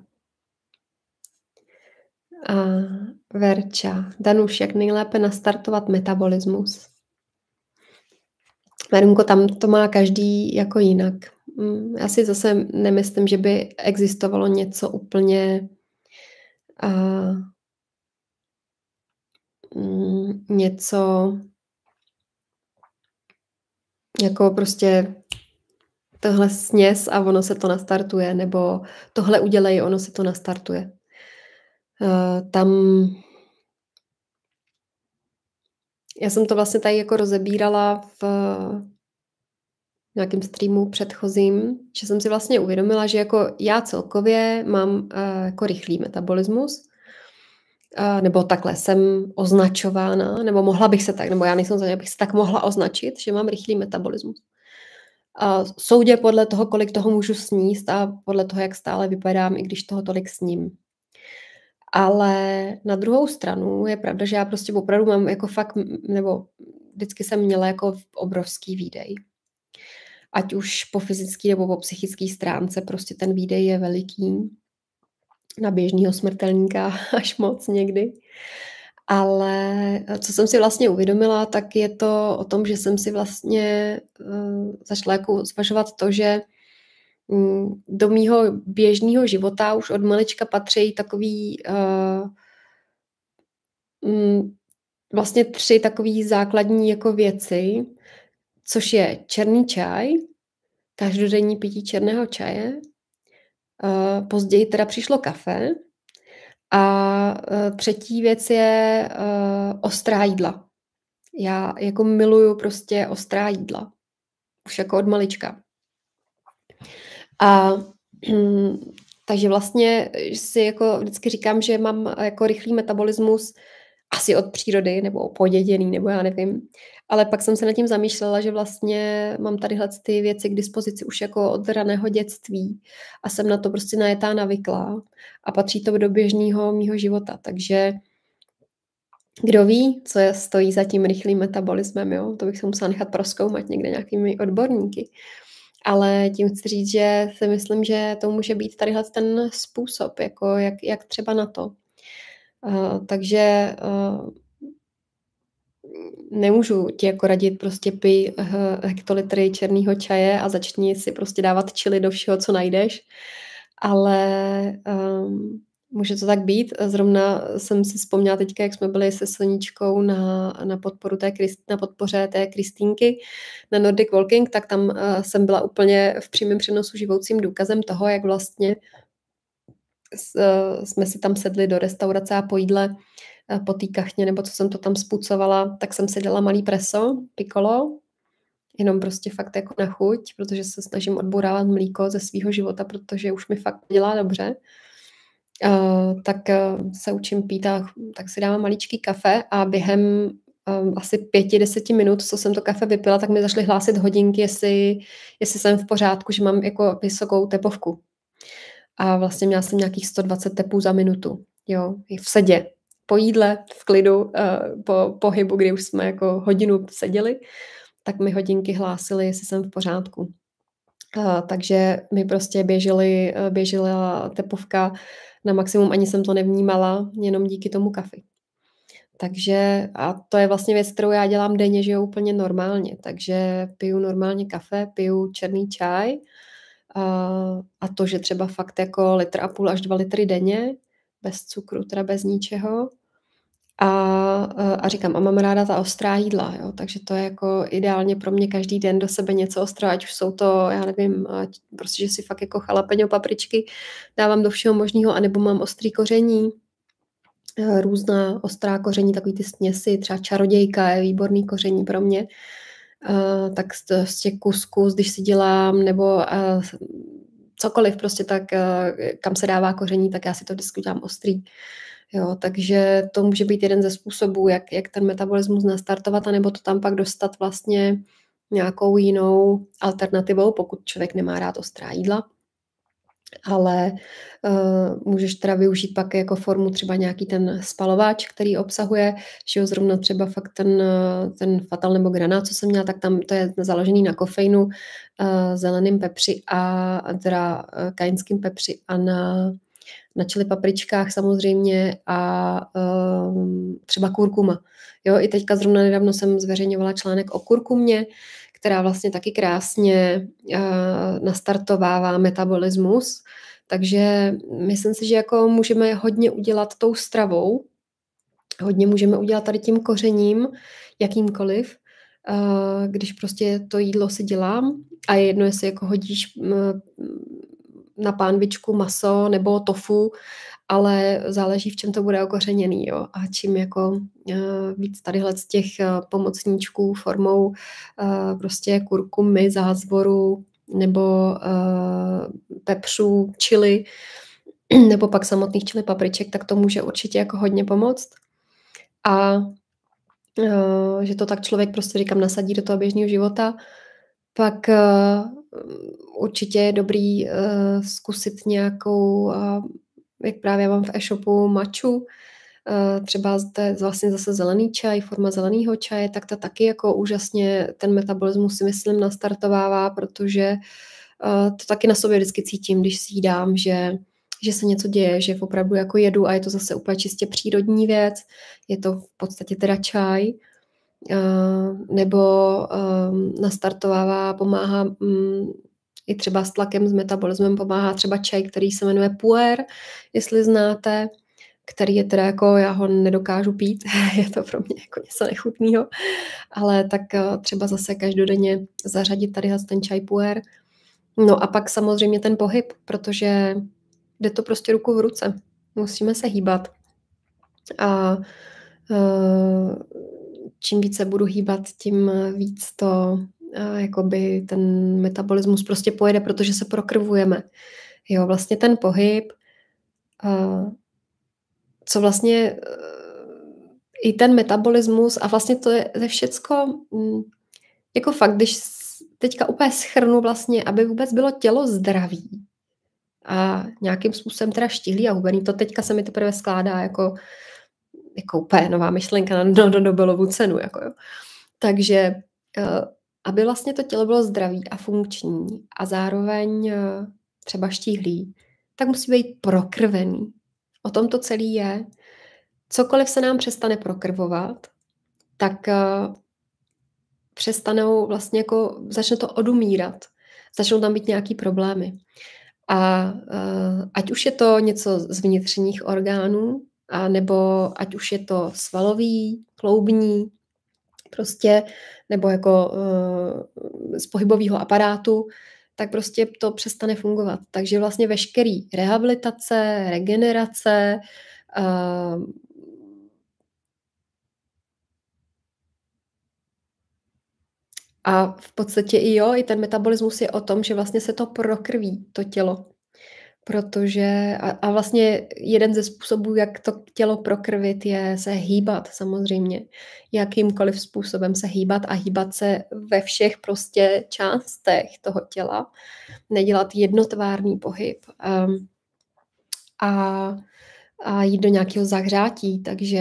Verča, Danuš, jak nejlépe nastartovat metabolismus? Verunko, tam to má každý jako jinak. Já si zase nemyslím, že by existovalo něco úplně něco jako prostě tohle sněz a ono se to nastartuje, nebo tohle udělej, ono se to nastartuje. Tam já jsem to vlastně tady jako rozebírala v nějakém streamu předchozím, že jsem si vlastně uvědomila, že jako já celkově mám jako rychlý metabolismus, nebo takhle jsem označována, nebo mohla bych se tak, nebo já nejsem označená, bych se tak mohla označit, že mám rychlý metabolismus. Soudě podle toho, kolik toho můžu sníst a podle toho, jak stále vypadám, i když toho tolik sním. Ale na druhou stranu je pravda, že já prostě opravdu mám jako fakt, nebo vždycky jsem měla jako obrovský výdej. Ať už po fyzické nebo po psychické stránce, prostě ten výdej je veliký. Na běžného smrtelníka až moc někdy. Ale co jsem si vlastně uvědomila, tak je to o tom, že jsem si vlastně začala jako zvažovat to, že do mýho běžného života už od malička patří takový vlastně 3 takový základní jako věci, což je černý čaj, každodenní pití černého čaje, později teda přišlo kafe a třetí věc je ostrá jídla. Já jako miluju prostě ostrá jídla. Už jako od malička. A takže vlastně si jako vždycky říkám, že mám jako rychlý metabolismus asi od přírody, nebo poděděný, nebo já nevím. Ale pak jsem se nad tím zamýšlela, že vlastně mám tadyhle ty věci k dispozici už jako od raného dětství a jsem na to prostě najetá navyklá a patří to do běžného mýho života. Takže kdo ví, co stojí za tím rychlým metabolismem, jo? To bych se musela nechat prozkoumat někde nějakými odborníky. Ale tím chci říct, že si myslím, že to může být tadyhle ten způsob, jako jak třeba na to. Takže nemůžu ti jako radit prostě pij hektolitry černýho čaje a začni si prostě dávat chili do všeho, co najdeš, ale může to tak být. Zrovna jsem si vzpomněla teďka, jak jsme byli se Soničkou na podpoře té Kristýnky na Nordic Walking, tak tam jsem byla úplně v přímém přenosu živoucím důkazem toho, jak vlastně jsme si tam sedli do restaurace a po jídle, po té kachně, nebo co jsem to tam spucovala, tak jsem si dala malý preso, piccolo, jenom prostě fakt jako na chuť, protože se snažím odbourávat mlíko ze svého života, protože už mi fakt dělá dobře. Tak se učím pít a tak si dávám maličký kafe a během asi 5-10 minut, co jsem to kafe vypila, tak mi zašly hlásit hodinky, jestli jsem v pořádku, že mám jako vysokou tepovku. A vlastně měla jsem nějakých 120 tepů za minutu, jo, v sedě. Po jídle, v klidu, po pohybu, kdy už jsme jako hodinu seděli, tak mi hodinky hlásily, jestli jsem v pořádku. Takže mi prostě běžela tepovka na maximum, ani jsem to nevnímala, jenom díky tomu kafi. Takže a to je vlastně věc, kterou já dělám denně, že jo, úplně normálně. Takže piju normálně kafe, piju černý čaj, a to, že třeba fakt jako 1,5 litru až 2 litry denně, bez cukru, teda bez ničeho. A říkám, a mám ráda ta ostrá jídla, jo, takže to je jako ideálně pro mě každý den do sebe něco ostrého, ať už jsou to, já nevím, prostě, že si fakt jako jalapeňo, papričky dávám do všeho možného, anebo mám ostrý koření, různá ostrá koření, takový ty směsi, třeba čarodějka je výborný koření pro mě, tak z těch kuskus, když si dělám, nebo cokoliv prostě tak, kam se dává koření, tak já si to vždycky dělám ostrý. Jo, takže to může být jeden ze způsobů, jak ten metabolismus nastartovat, anebo to tam pak dostat vlastně nějakou jinou alternativou, pokud člověk nemá rád ostrá jídla. Ale můžeš teda využít pak jako formu třeba nějaký ten spalovač, který obsahuje, že jo, zrovna třeba fakt ten Fatal nebo granát, co jsem měla, tak tam to je založený na kofeinu, zeleným pepři a teda kajenským pepři a na čili papričkách samozřejmě a třeba kurkuma. Jo, i teďka zrovna nedávno jsem zveřejňovala článek o kurkumě, která vlastně taky krásně nastartovává metabolismus. Takže myslím si, že jako můžeme hodně udělat tou stravou, hodně můžeme udělat tady tím kořením, jakýmkoliv, když prostě to jídlo si dělám a je jedno, jestli jako hodíš na pánvičku maso nebo tofu, ale záleží, v čem to bude okořeněný, jo. A čím jako víc tadyhle z těch pomocníčků formou prostě kurkumy, zázvoru nebo pepřů, chili, nebo pak samotných chili papriček, tak to může určitě jako hodně pomoct. A že to tak člověk prostě, říkám, nasadí do toho běžného života. Pak určitě je dobrý zkusit nějakou, jak právě já mám v e-shopu matchu, třeba to je vlastně zase zelený čaj, forma zeleného čaje, tak to taky jako úžasně ten metabolismus si myslím nastartovává, protože to taky na sobě vždycky cítím, když si jí dám, že se něco děje, že opravdu jako jedu a je to zase úplně čistě přírodní věc, je to v podstatě teda čaj, nebo nastartovává, pomáhá i třeba s tlakem, s metabolismem pomáhá třeba čaj, který se jmenuje Puer, jestli znáte, který je teda jako, já ho nedokážu pít, je to pro mě jako něco nechutného, ale tak třeba zase každodenně zařadit tady ten čaj Puer. No a pak samozřejmě ten pohyb, protože jde to prostě ruku v ruce. Musíme se hýbat. A čím více budu hýbat, tím víc to jakoby ten metabolismus prostě pojede, protože se prokrvujeme. Jo, vlastně ten pohyb, co vlastně i ten metabolismus a vlastně to je všecko jako fakt, když teďka úplně shrnu vlastně, aby vůbec bylo tělo zdravý a nějakým způsobem teda štíhlý a hubený, to teďka se mi teprve skládá jako úplně nová myšlenka na Nobelovu cenu. Jako jo. Takže aby vlastně to tělo bylo zdravý a funkční a zároveň třeba štíhlý, tak musí být prokrvený. O tom to celý je. Cokoliv se nám přestane prokrvovat, tak přestanou vlastně jako, začne to odumírat. Začnou tam být nějaký problémy. A ať už je to něco z vnitřních orgánů, a nebo ať už je to svalový, kloubní, prostě, nebo jako z pohybového aparátu, tak prostě to přestane fungovat. Takže vlastně veškerý rehabilitace, regenerace, a v podstatě i ten metabolismus je o tom, že vlastně se to prokrví, to tělo. Protože a vlastně jeden ze způsobů, jak to tělo prokrvit, je se hýbat samozřejmě. Jakýmkoliv způsobem se hýbat a hýbat se ve všech prostě částech toho těla. Nedělat jednotvárný pohyb. A jít do nějakého zahřátí. Takže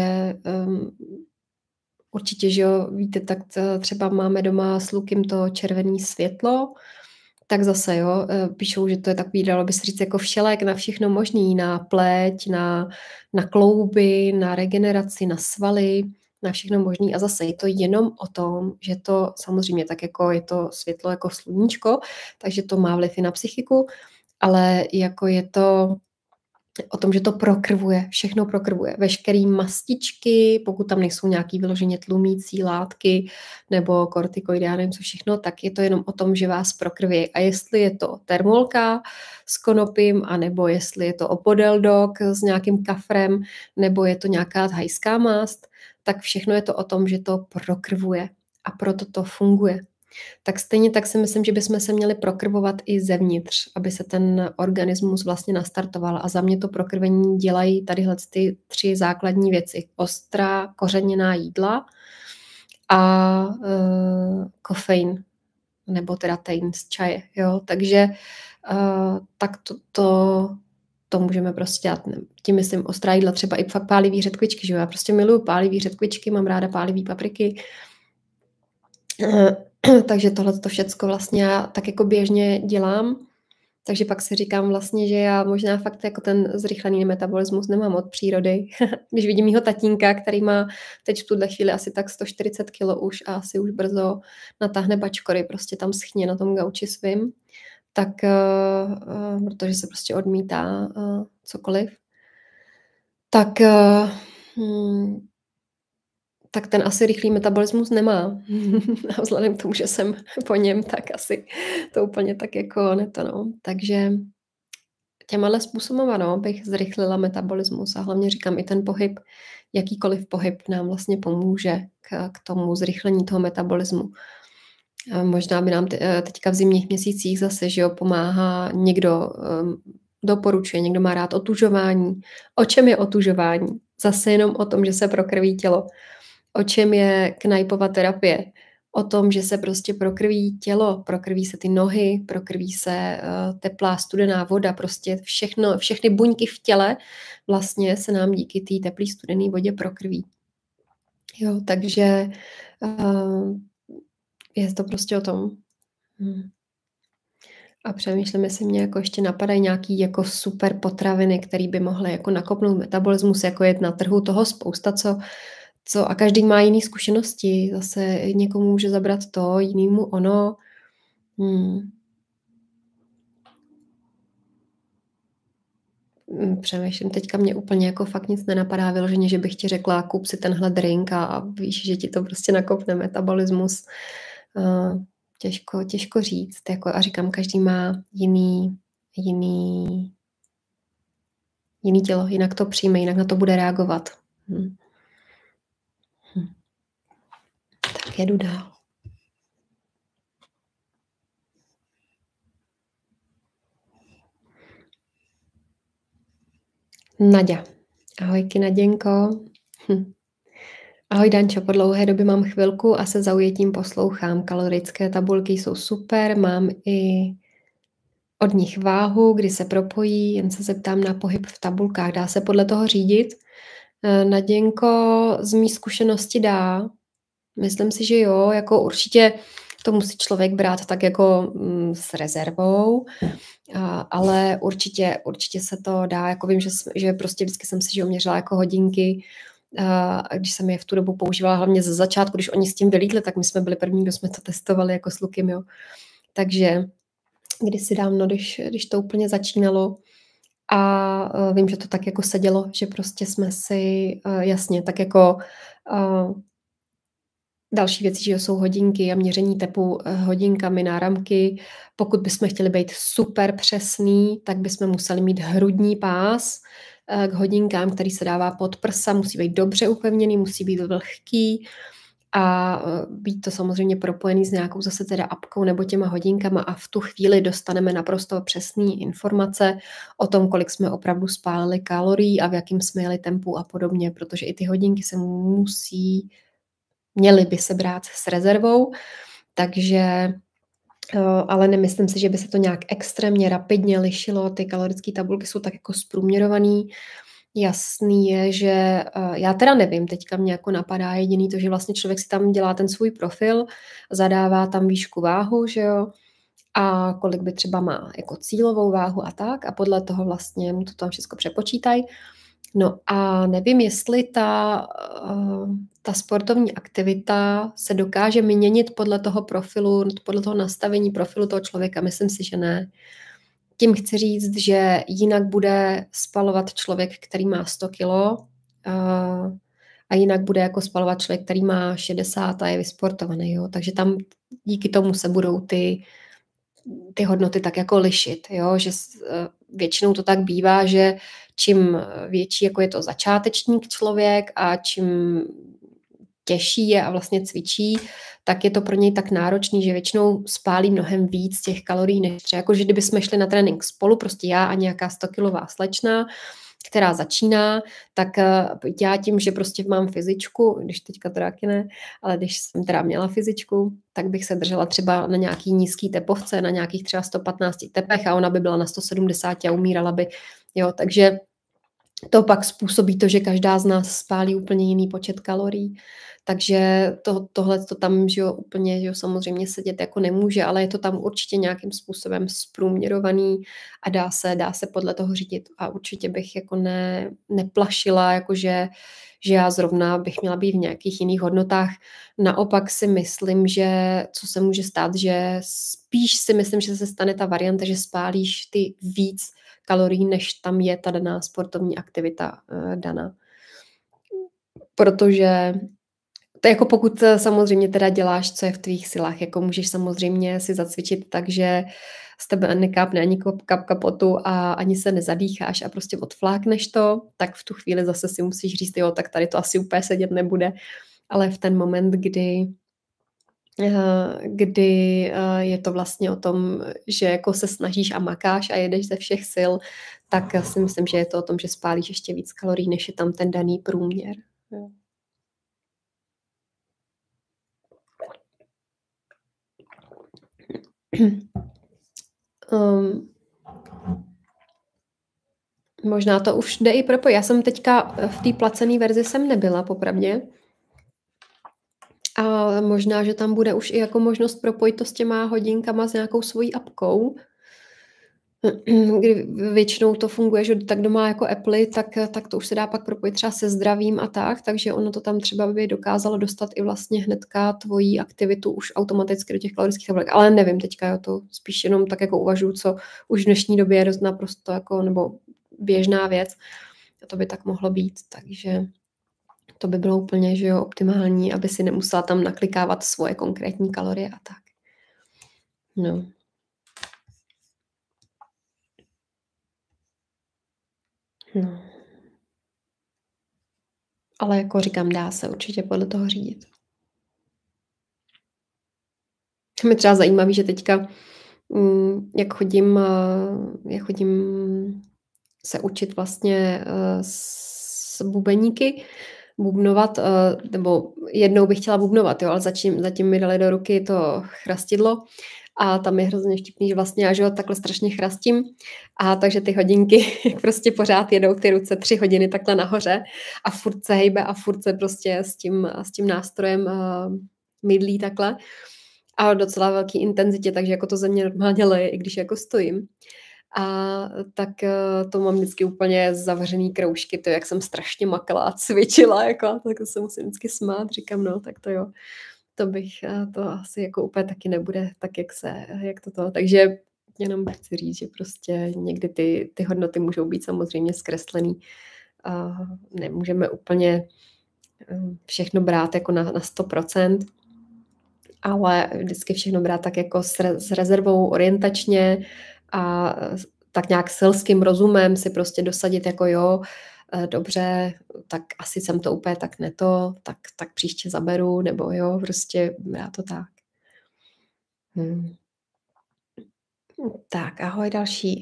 určitě, že jo, víte, tak třeba máme doma s Lukem to červené světlo, tak zase, jo, píšou, že to je takový, dalo by se říct, jako všelek na všechno možný, na pleť, na klouby, na regeneraci, na svaly, na všechno možný. A zase je to jenom o tom, že to samozřejmě tak jako je to světlo jako sluníčko, takže to má vliv i na psychiku, ale jako je to o tom, že to prokrvuje, všechno prokrvuje. Veškerý mastičky, pokud tam nejsou nějaký vyloženě tlumící látky nebo kortikoidy, já nevím co všechno, tak je to jenom o tom, že vás prokrví. A jestli je to termolka s konopím, anebo jestli je to opodeldok s nějakým kafrem, nebo je to nějaká thajská mast, tak všechno je to o tom, že to prokrvuje. A proto to funguje. Tak stejně tak si myslím, že bychom se měli prokrvovat i zevnitř, aby se ten organismus vlastně nastartoval. A za mě to prokrvení dělají tadyhle ty 3 základní věci. Ostrá, kořeněná jídla a kofein, nebo teda tein z čaje. Jo? Takže tak to můžeme prostě dělat. Tím myslím ostrá jídla, třeba i fakt pálivý řetkvičky. Že jo? Já prostě miluju pálivý řetkvičky, mám ráda pálivý papriky. Takže tohle to všecko vlastně já tak jako běžně dělám, takže pak si říkám vlastně, že já možná fakt jako ten zrychlený metabolismus nemám od přírody. Když vidím mýho tatínka, který má teď v tuhle chvíli asi tak 140 kg už a asi už brzo natáhne bačkory, prostě tam schně na tom gauči svým, tak protože se prostě odmítá cokoliv, tak ten asi rychlý metabolismus nemá. A vzhledem k tomu, že jsem po něm, tak asi to úplně tak jako neto, no. Takže těmahle způsobama, no, bych zrychlila metabolismus a hlavně říkám i ten pohyb, jakýkoliv pohyb nám vlastně pomůže k tomu zrychlení toho metabolismu. A možná by nám teďka v zimních měsících zase, že jo, pomáhá někdo, doporučuje, někdo má rád otužování. O čem je otužování? Zase jenom o tom, že se prokrví tělo. O čem je Kneippova terapie? O tom, že se prostě prokrví tělo, prokrví se ty nohy, prokrví se teplá studená voda, prostě všechny buňky v těle vlastně se nám díky té teplé studené vodě prokrví. Jo, takže je to prostě o tom. A přemýšlím, jestli mě jako ještě napadají nějaký jako super potraviny, které by mohly jako nakopnout metabolismus, jako je na trhu toho spousta, co a každý má jiné zkušenosti. Zase někomu může zabrat to, jinému ono. Přemýšlím, teďka mě úplně jako fakt nic nenapadá vyloženě, že bych ti řekla, kup si tenhle drink a víš, že ti to prostě nakopne metabolismus. Těžko říct. Jako, a říkám, každý má jiný tělo, jinak to přijme, jinak na to bude reagovat. Tak jedu dál. Naďa. Ahojky, Naděnko. Ahoj, Dančo, po dlouhé době mám chvilku a se zaujetím poslouchám. Kalorické tabulky jsou super, mám i od nich váhu, kdy se propojí, jen se zeptám na pohyb v tabulkách. Dá se podle toho řídit? Naděnko, z mý zkušenosti dá. Myslím si, že jo, jako určitě to musí člověk brát tak jako s rezervou, ale určitě se to dá, jako vím, že prostě vždycky jsem si že měřila jako hodinky, když jsem je v tu dobu používala, hlavně ze začátku, když oni s tím vylítli, tak my jsme byli první, kdo jsme to testovali jako s Lukim, jo. Takže kdysi dávno, když to úplně začínalo, a vím, že to tak jako sedělo, že prostě jsme si, jasně, tak jako další věci, že jsou hodinky a měření tepu hodinkami, náramky. Pokud bychom chtěli být super přesný, tak bychom museli mít hrudní pás k hodinkám, který se dává pod prsa, musí být dobře upevněný, musí být vlhký a být to samozřejmě propojený s nějakou zase teda apkou nebo těma hodinkama a v tu chvíli dostaneme naprosto přesné informace o tom, kolik jsme opravdu spálili kalorií a v jakým jsme jeli tempu a podobně, protože i ty hodinky se měly by se brát s rezervou, takže ale nemyslím si, že by se to nějak extrémně rapidně lišilo, ty kalorické tabulky jsou tak jako zprůměrovaný. Jasný je, že já teda nevím, teďka mě jako napadá jediný to, že vlastně člověk si tam dělá ten svůj profil, zadává tam výšku váhu, že jo, a kolik by třeba má jako cílovou váhu a tak a podle toho vlastně mu to tam všechno přepočítají. No a nevím, jestli ta sportovní aktivita se dokáže měnit podle toho profilu, podle toho nastavení profilu toho člověka. Myslím si, že ne. Tím chci říct, že jinak bude spalovat člověk, který má 100 kilo a jinak bude jako spalovat člověk, který má 60 a je vysportovaný. Jo? Takže tam díky tomu se budou ty hodnoty tak jako lišit. Jo? Že většinou to tak bývá, že čím větší jako je to začátečník člověk a čím těžší je a vlastně cvičí, tak je to pro něj tak náročný, že většinou spálí mnohem víc těch kalorií, než třeba jako, že kdyby jsme šli na trénink spolu, prostě já a nějaká 100kilová slečna, která začíná, tak já tím, že prostě mám fyzičku, když teďka to taky ne, ale když jsem teda měla fyzičku, tak bych se držela třeba na nějaký nízký tepovce, na nějakých třeba 115 tepech a ona by byla na 170 a umírala by, jo, takže to pak způsobí to, že každá z nás spálí úplně jiný počet kalorií. Takže tohle to tam, že jo, úplně, že jo, samozřejmě sedět jako nemůže, ale je to tam určitě nějakým způsobem zprůměrovaný a dá se podle toho řídit. A určitě bych jako neplašila, jakože že já zrovna bych měla být v nějakých jiných hodnotách. Naopak si myslím, že co se může stát, že spíš si myslím, že se stane ta varianta, že spálíš ty víc kalorií, než tam je ta daná sportovní aktivita daná. Protože to je jako pokud samozřejmě teda děláš, co je v tvých silách, jako můžeš samozřejmě si zacvičit tak, že z tebe nekápne ani kapka potu a ani se nezadýcháš a prostě odflákneš to, tak v tu chvíli zase si musíš říct, jo, tak tady to asi úplně sedět nebude, ale v ten moment, kdy je to vlastně o tom, že jako se snažíš a makáš a jedeš ze všech sil, tak si myslím, že je to o tom, že spálíš ještě víc kalorií, než je tam ten daný průměr. Možná to už jde i propojit. Já jsem teďka v té placené verzi jsem nebyla, popravdě. A možná, že tam bude už i jako možnost propojit to s těma hodinkama s nějakou svojí apkou. Kdy většinou to funguje, že tak kdo má jako Apple, tak to už se dá pak propojit třeba se zdravím a tak, takže ono to tam třeba by dokázalo dostat i vlastně hnedka tvoji aktivitu už automaticky do těch kalorických tabulek, ale nevím teďka, jo, to spíš jenom tak jako uvažuji, co už v dnešní době je dost naprosto jako, nebo běžná věc a to by tak mohlo být, takže to by bylo úplně, že jo, optimální, aby si nemusela tam naklikávat svoje konkrétní kalorie a tak. No. No. Ale jako říkám, dá se určitě podle toho řídit. Mě třeba zajímavý, že teďka, jak chodím se učit vlastně s bubeníky, bubnovat, nebo jednou bych chtěla bubnovat, jo, ale zatím mi dali do ruky to chrastidlo a tam je hrozně vtipný, že vlastně já, že jo, takhle strašně chrastím a takže ty hodinky prostě pořád jedou ty ruce 3 hodiny takhle nahoře a furt se hejbe a furt se prostě s tím nástrojem mydlí takhle. a docela velký intenzitě, takže jako to ze mě normálně leje, i když jako stojím. A tak to mám vždycky úplně zavřený kroužky, to jak jsem strašně makala a cvičila, jako, tak to se musím vždycky smát, říkám, no, tak to jo, to asi jako úplně taky nebude tak, jak to. Takže jenom chci říct, že prostě někdy ty hodnoty můžou být samozřejmě zkreslený. A nemůžeme úplně všechno brát jako na 100%, ale vždycky všechno brát tak jako s rezervou orientačně a tak nějak selským rozumem si prostě dosadit jako jo, dobře, tak asi jsem to úplně tak tak příště zaberu, nebo jo, prostě brát to tak. Tak, ahoj další.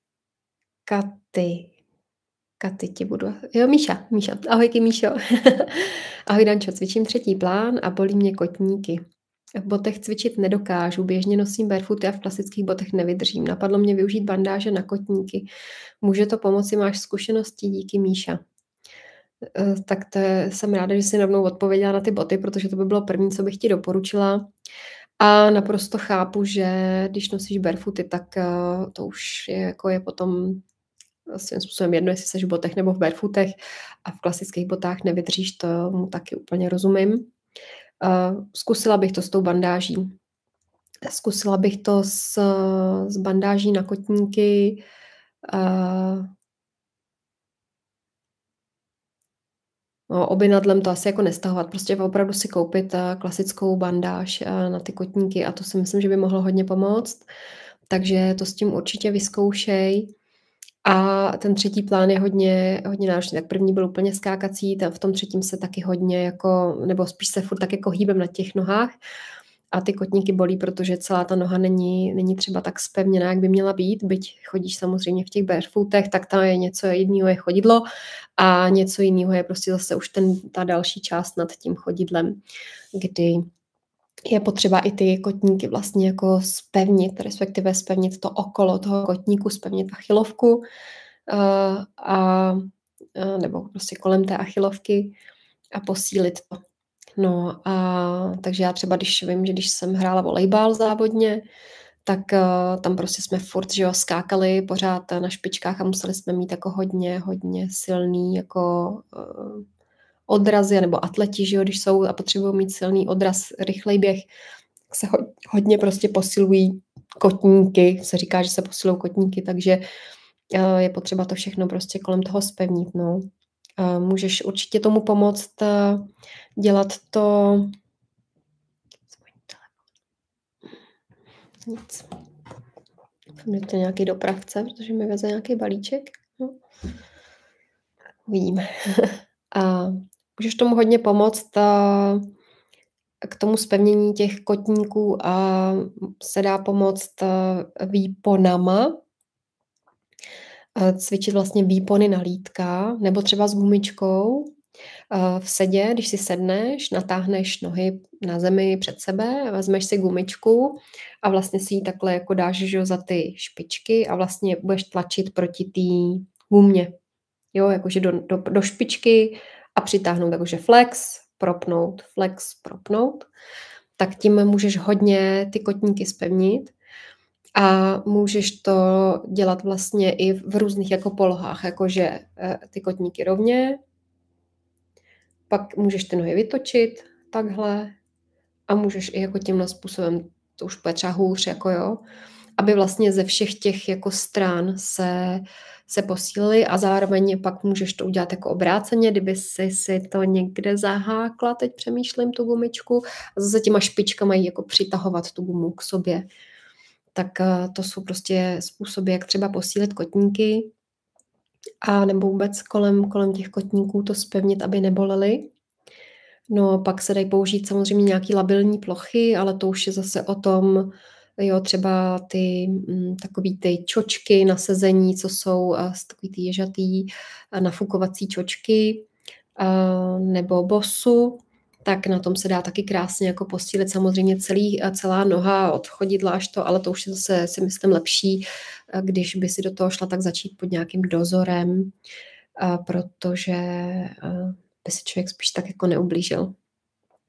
Katy ti budu... Jo, Míša. Ahojky, Míšo. Ahoj, Dančo, cvičím 3. plán a bolí mě kotníky. V botech cvičit nedokážu, běžně nosím barefooty a v klasických botech nevydržím. Napadlo mě využít bandáže na kotníky. Může to pomoci, máš zkušenosti? Díky, Míša. Tak jsem ráda, že jsi rovnou odpověděla na ty boty, protože to by bylo první, co bych ti doporučila. A naprosto chápu, že když nosíš barefooty, tak to už je potom svým způsobem jedno, jestli jsi v botech nebo v barefootech a v klasických botách nevydržíš, to mu taky úplně rozumím. Zkusila bych to s tou bandáží. Zkusila bych to s bandáží na kotníky. Obinadlem to asi jako nestahovat, prostě opravdu si koupit klasickou bandáž na ty kotníky a to si myslím, že by mohlo hodně pomoct. Takže to s tím určitě vyzkoušej. A ten 3. plán je hodně náročný. Tak první byl úplně skákací, v tom 3. se taky hodně jako, nebo spíš se furt tak jako hýbem na těch nohách a ty kotníky bolí, protože celá ta noha není třeba tak zpevněná, jak by měla být, byť chodíš samozřejmě v těch barefootech, tak tam je něco jiného je chodidlo a něco jiného je prostě zase už ta další část nad tím chodidlem, kdy je potřeba i ty kotníky vlastně jako zpevnit, respektive zpevnit to okolo toho kotníku, zpevnit achilovku nebo prostě kolem té achilovky a posílit to. No a takže já třeba, když vím, že když jsem hrála volejbal závodně, tak tam prostě jsme furt, že jo, skákali pořád na špičkách a museli jsme mít jako hodně silný jako odrazy, nebo atleti, že jo, když jsou a potřebují mít silný odraz, rychlej běh, tak se hodně prostě posilují kotníky, se říká, že se posilují kotníky, takže je potřeba to všechno prostě kolem toho zpevnit, no. Můžeš určitě tomu pomoct dělat to... Nic. Je to nějaký dopravce, protože mi veze nějaký balíček. No. Uvidíme. A můžeš tomu hodně pomoct k tomu zpevnění těch kotníků a se dá pomoct výponama. Cvičit vlastně výpony na lítka nebo třeba s gumičkou. V sedě, když si sedneš, natáhneš nohy na zemi před sebe, vezmeš si gumičku a vlastně si ji takhle jako dáš, že, za ty špičky a vlastně budeš tlačit proti té gumě. Jo, jakože do špičky a přitáhnout, jakože flex, propnout. Tak tím můžeš hodně ty kotníky zpevnit a můžeš to dělat vlastně i v různých jako polohách, jakože ty kotníky rovně, pak můžeš ty nohy vytočit takhle a můžeš i jako tímhle způsobem, to už bude třeba hůř, jako jo, aby vlastně ze všech těch jako stran se posílily a zároveň pak můžeš to udělat jako obráceně, kdyby si to někde zahákla, teď přemýšlím tu gumičku a zase těma špičkama jako přitahovat tu gumu k sobě. Tak to jsou prostě způsoby, jak třeba posílit kotníky a nebo vůbec kolem těch kotníků to zpevnit, aby nebolely. No pak se dají použít samozřejmě nějaký labilní plochy, ale to už je zase o tom, jo, třeba takový ty čočky na sezení, co jsou takový ty ježatý nafukovací čočky, nebo bosu, tak na tom se dá taky krásně jako posílit samozřejmě celá noha od chodidla až to, ale to už je zase, si myslím, lepší, když by si do toho šla, tak začít pod nějakým dozorem, protože by si člověk spíš tak jako neublížil.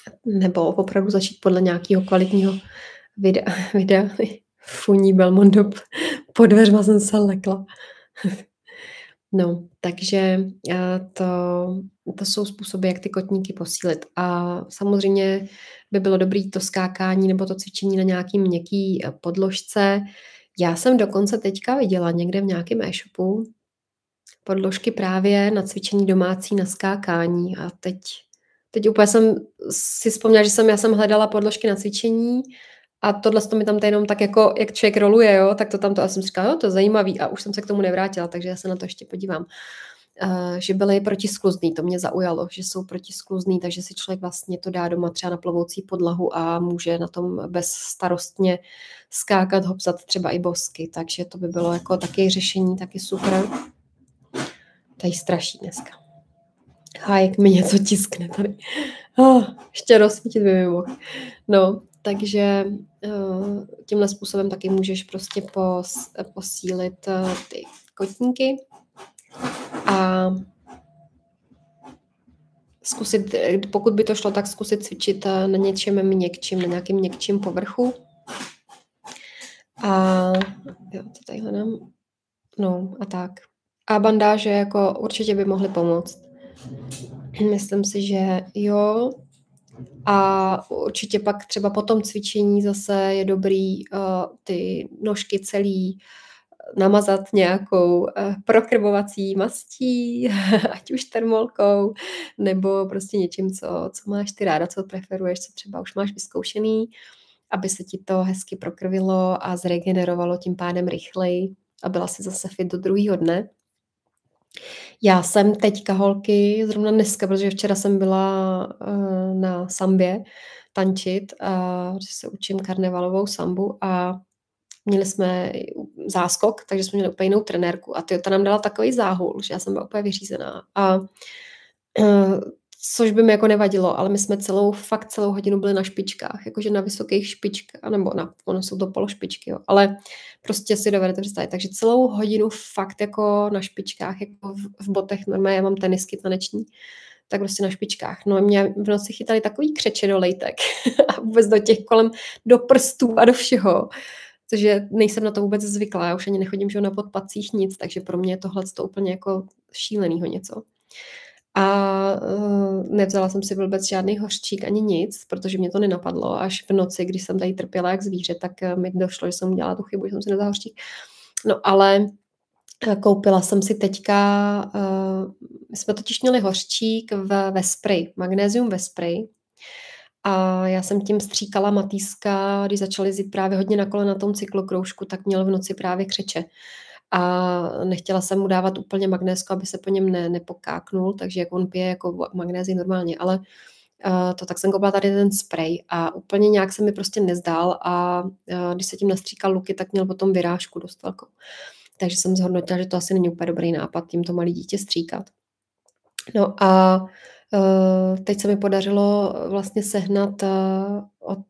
Nebo opravdu začít podle nějakého kvalitního videa. Funí Belmondo, pod dveřma jsem se lekla. No, takže to jsou způsoby, jak ty kotníky posílit. A samozřejmě by bylo dobré to skákání nebo to cvičení na nějaký měkký podložce. Já jsem dokonce teďka viděla někde v nějakém e-shopu podložky právě na cvičení domácí na skákání. A teď úplně jsem si vzpomněla, že já jsem hledala podložky na cvičení a tohle to mi tam jenom tak jako, jak člověk roluje, jo, tak to tam to, a jsem říkala, jo, to je zajímavý a už jsem se k tomu nevrátila, takže já se na to ještě podívám. Že byly protiskluzný, to mě zaujalo, že jsou protiskluzný, takže si člověk vlastně to dá doma třeba na plovoucí podlahu a může na tom bezstarostně skákat, hopsat třeba i bosky, takže to by bylo jako taky řešení, taky super. Tady straší dneska. Hájek mi něco tiskne tady. Ještě rozsvítit by mi mohl. No, takže tímhle způsobem taky můžeš prostě posílit ty kotníky a zkusit, pokud by to šlo, tak zkusit cvičit na něčem měkčím, na nějakém měkčím povrchu. A jo, to tady hledám. No a tak. A bandáže jako určitě by mohly pomoct. Myslím si, že jo. A určitě pak třeba po tom cvičení zase je dobrý ty nožky celý namazat nějakou prokrvovací mastí, ať už termolkou, nebo prostě něčím, co máš ty ráda, co preferuješ, co třeba už máš vyzkoušený, aby se ti to hezky prokrvilo a zregenerovalo tím pádem rychleji a byla si zase fit do druhého dne. Já jsem teďka, holky, zrovna dneska, protože včera jsem byla na sambě tančit, protože se učím karnevalovou sambu a měli jsme záskok, takže jsme měli úplně jinou trenérku a ta nám dala takový záhul, že já jsem byla úplně vyřízená. A což by mi jako nevadilo, ale my jsme fakt celou hodinu byli na špičkách, jakože na vysokých špičkách, nebo ono jsou to pološpičky, jo, ale prostě si dovedete představit. Takže celou hodinu fakt jako na špičkách, jako v botech, normálně já mám tenisky taneční, tak prostě na špičkách. No a mě v noci chytali takový křeče do lejtek a vůbec do těch kolem, do prstů a do všeho. Takže nejsem na to vůbec zvyklá, já už ani nechodím že na podpacích nic, takže pro mě je tohle úplně jako šílenýho něco. A nevzala jsem si vůbec žádný hořčík ani nic, protože mě to nenapadlo. Až v noci, když jsem tady trpěla jak zvíře, tak mi došlo, že jsem udělala tu chybu, že jsem si nedala hořčík. No ale koupila jsem si teďka, my jsme totiž měli hořčík ve spray, magnézium ve spray. A já jsem tím stříkala Matýska, když začali jít právě hodně na kole na tom cyklokroužku, tak měl v noci právě křeče. A nechtěla jsem mu dávat úplně magnézko, aby se po něm nepokáknul, takže jak on pije jako magnézi normálně, ale tak jsem koupila tady ten spray a úplně nějak se mi prostě nezdál a když se tím nastříkal Luky, tak měl potom vyrážku dost velkou. Takže jsem zhodnotila, že to asi není úplně dobrý nápad tímto malý dítě stříkat. No a teď se mi podařilo vlastně sehnat od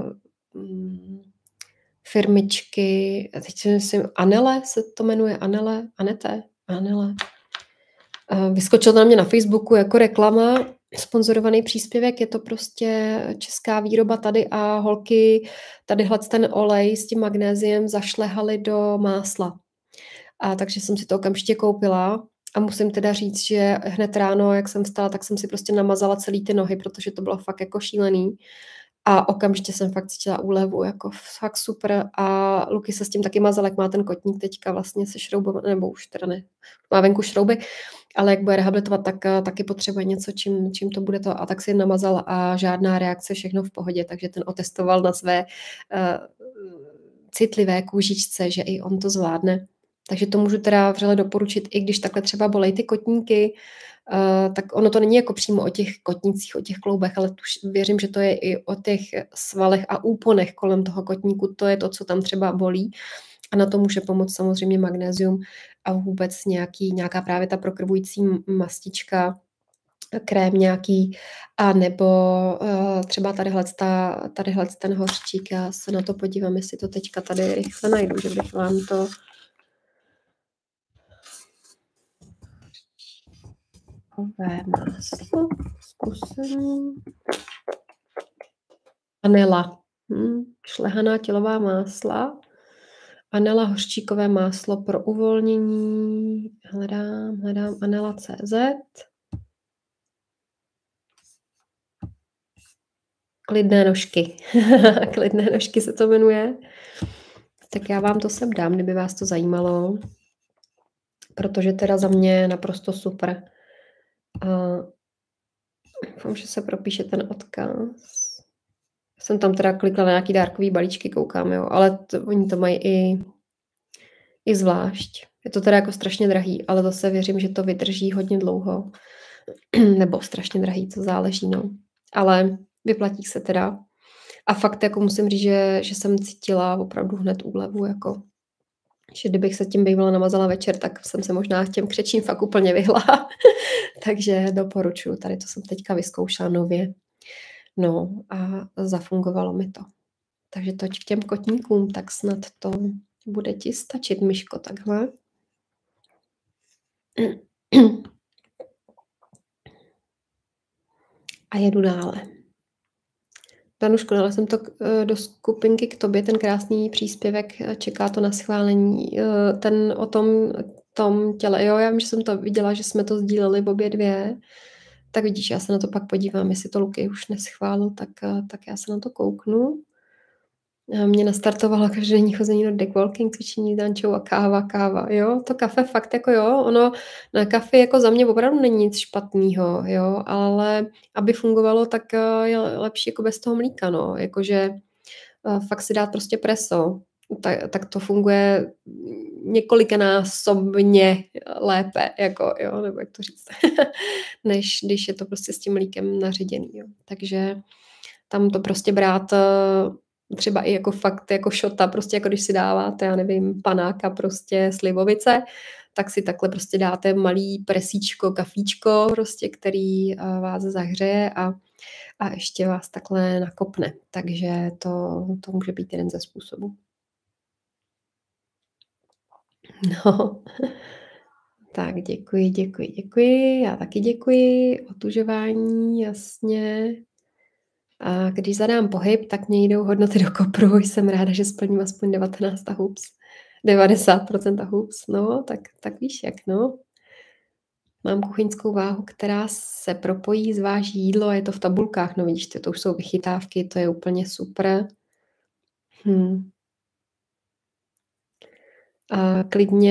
firmičky, teď si myslím, Anele se to jmenuje, Anele. Vyskočil to na mě na Facebooku jako reklama, sponzorovaný příspěvek, je to prostě česká výroba tady a holky tadyhle ten olej s tím magnéziem zašlehali do másla. A takže jsem si to okamžitě koupila a musím teda říct, že hned ráno, jak jsem vstala, tak jsem si prostě namazala celý ty nohy, protože to bylo fakt jako šílený. A okamžitě jsem fakt cítila úlevu, jako fakt super. A Luky se s tím taky mazal, jak má ten kotník teďka vlastně se šroubou, nebo už teda ne, má venku šrouby, ale jak bude rehabilitovat, tak taky potřebuje něco, čím to bude to. A tak si namazal a žádná reakce, všechno v pohodě, takže ten otestoval na své citlivé kůžičce, že i on to zvládne. Takže to můžu teda vřele doporučit, i když takhle třeba bolej ty kotníky, tak ono to není jako přímo o těch kotnících, o těch kloubech, ale už věřím, že to je i o těch svalech a úponech kolem toho kotníku, to je to, co tam třeba bolí. A na to může pomoct samozřejmě magnézium a vůbec nějaká právě ta prokrvující mastička, krém nějaký, a nebo třeba tadyhle ten hořčík. Já se na to podívám, jestli to teďka tady rychle najdu, že bych vám to... Máslo, zkusím. Anela. Šlehaná tělová másla. Anela hořčíkové máslo pro uvolnění. Hledám Anela.cz. Klidné nožky. Klidné nožky se to jmenuje. Tak já vám to sem dám, kdyby vás to zajímalo. Protože teda za mě naprosto super. Doufám, že se propíše ten odkaz. Jsem tam teda klikla na nějaký dárkový balíčky, koukám, jo, ale oni to mají i zvlášť. Je to teda jako strašně drahý, ale zase věřím, že to vydrží hodně dlouho. Nebo strašně drahý, to záleží, no. Ale vyplatí se teda. A fakt jako musím říct, že jsem cítila opravdu hned úlevu, jako že kdybych se tím bývala namazala večer, tak jsem se možná těm křečím fakt úplně vyhla. Takže doporučuji, tady to jsem teďka vyzkoušela nově. No a zafungovalo mi to. Takže toť k těm kotníkům, tak snad to bude ti stačit, Myško, takhle. A jedu dále. Danuško, dala jsem to do skupinky k tobě, ten krásný příspěvek, čeká to na schválení. Ten o tom těle, jo, já vím, že jsem to viděla, že jsme to sdíleli obě dvě, tak vidíš, já se na to pak podívám, jestli to Luky už neschválil, tak já se na to kouknu. Mě nastartovalo každodenní chození do deck walking, cvičení dančou a káva, jo, to kafe fakt jako jo, ono na kafe jako za mě opravdu není nic špatného, jo, ale aby fungovalo, tak je lepší jako bez toho mlíka, no, jakože fakt si dát prostě preso, tak to funguje několikanásobně lépe, jako jo, nebo jak to říct, než když je to prostě s tím mlíkem naředěný, jo, takže tam to prostě brát třeba i jako fakt jako šota, prostě jako když si dáváte, já nevím, panáka prostě slivovice, tak si takhle prostě dáte malý presíčko, kafíčko prostě, který vás zahřeje a ještě vás takhle nakopne. Takže to může být jeden ze způsobů. No, tak děkuji. Já taky děkuji. Otužování, jasně. A když zadám pohyb, tak mě jdou hodnoty do kopru. Jsem ráda, že splním aspoň 19 hoops. 90% hoops. No, tak víš jak, no. Mám kuchyňskou váhu, která se propojí, zváží jídlo, je to v tabulkách, no vidíš, to už jsou vychytávky, to je úplně super. A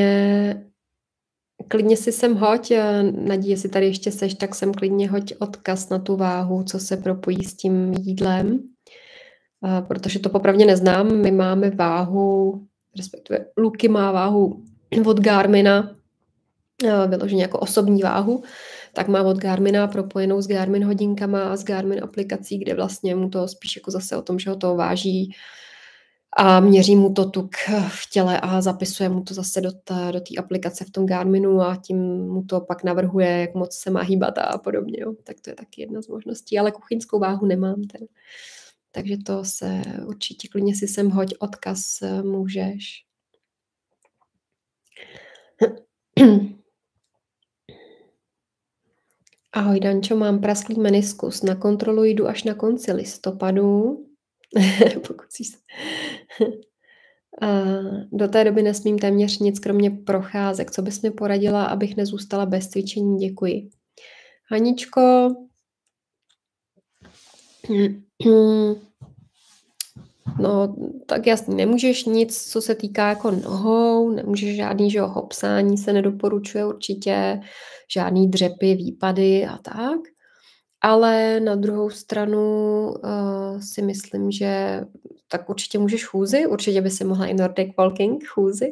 klidně si sem hoď, Nadí, jestli tady ještě seš, tak sem klidně hoď odkaz na tu váhu, co se propojí s tím jídlem, protože to popravdě neznám. My máme váhu, respektive Luky má váhu od Garmina, vyloženě jako osobní váhu, tak má od Garmina propojenou s Garmin hodinkama a s Garmin aplikací, kde vlastně mu to spíš jako zase o tom, že ho to váží a měří mu to tuk v těle a zapisuje mu to zase do té aplikace v tom Garminu a tím mu to pak navrhuje, jak moc se má hýbat a podobně. Jo. Tak to je taky jedna z možností, ale kuchyňskou váhu nemám. Takže to se určitě klidně si sem hoď odkaz, můžeš. Ahoj Dančo, mám prasklý meniskus. Na kontrolu jdu až na konci listopadu. Pokud si do té doby nesmím téměř nic kromě procházek. Co bys mi poradila, abych nezůstala bez cvičení? Děkuji. Haničko, no tak jasně, nemůžeš nic, co se týká jako nohou, nemůžeš žádný, že jo, hopsání se nedoporučuje určitě, žádný dřepy, výpady a tak. Ale na druhou stranu si myslím, že tak určitě můžeš chůzi, určitě by si mohla i Nordic Walking chůzi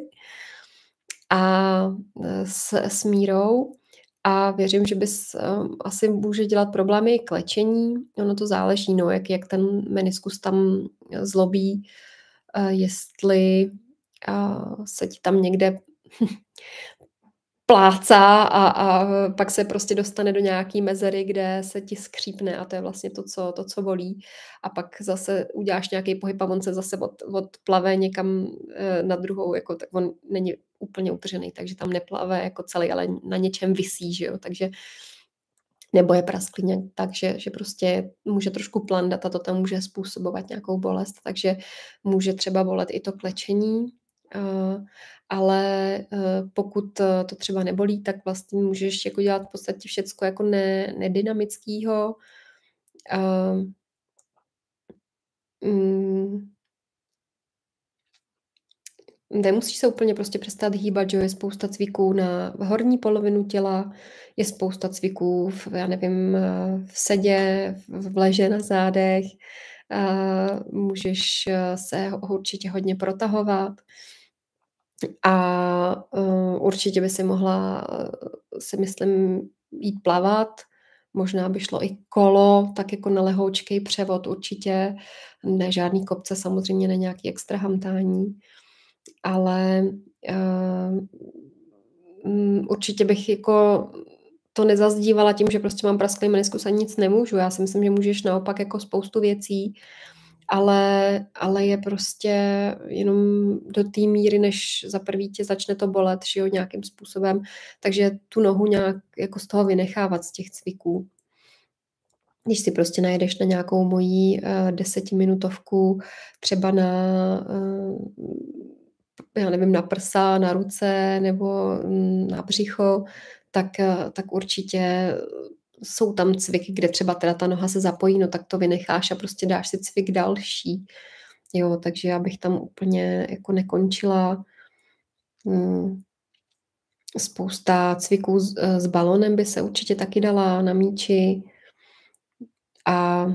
a s Mírou a věřím, že bys asi může dělat problémy i klečení, ono to záleží, no, jak ten meniskus tam zlobí, jestli se ti tam někde plácá a pak se prostě dostane do nějaký mezery, kde se ti skřípne a to je vlastně to, co bolí. A pak zase uděláš nějaký pohyb a on se zase odplave někam na druhou, jako, tak on není úplně utržený, takže tam neplave jako celý, ale na něčem visí, že jo. Takže nebo je prasklý nějak tak, že prostě může trošku plandat a to tam může způsobovat nějakou bolest, takže může třeba bolet i to klečení, ale pokud to třeba nebolí, tak vlastně můžeš jako dělat v podstatě všecko jako nedynamickýho. Mm, Nemusíš se úplně prostě přestat hýbat, že jo, je spousta cviků na horní polovinu těla, je spousta cviků já nevím, v sedě, v leže na zádech, můžeš se určitě hodně protahovat a určitě by si mohla, si myslím, jít plavat, možná by šlo i kolo, tak jako na lehoučkej převod určitě, ne žádný kopce, samozřejmě ne nějaký extra hamtání. Ale určitě bych jako to nezazdívala tím, že prostě mám prasklý meniskus a nic nemůžu. Já si myslím, že můžeš naopak jako spoustu věcí, ale je prostě jenom do té míry, než za prvý tě začne to bolet, že jo, nějakým způsobem. Takže tu nohu nějak jako z toho vynechávat, z těch cviků. Když si prostě najedeš na nějakou mojí 10minutovku, třeba na já nevím, na prsa, na ruce nebo na břicho, tak určitě jsou tam cviky, kde třeba teda ta noha se zapojí, no tak to vynecháš a prostě dáš si cvik další. Jo, takže já bych tam úplně jako nekončila. Spousta cviků s balonem by se určitě taky dala na míči a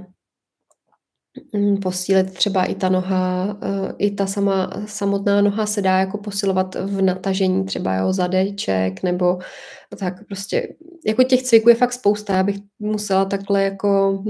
posílit třeba i ta noha, i ta samotná noha se dá jako posilovat v natažení třeba jo, zadeček nebo tak prostě, jako těch cviků je fakt spousta, já bych musela takhle jako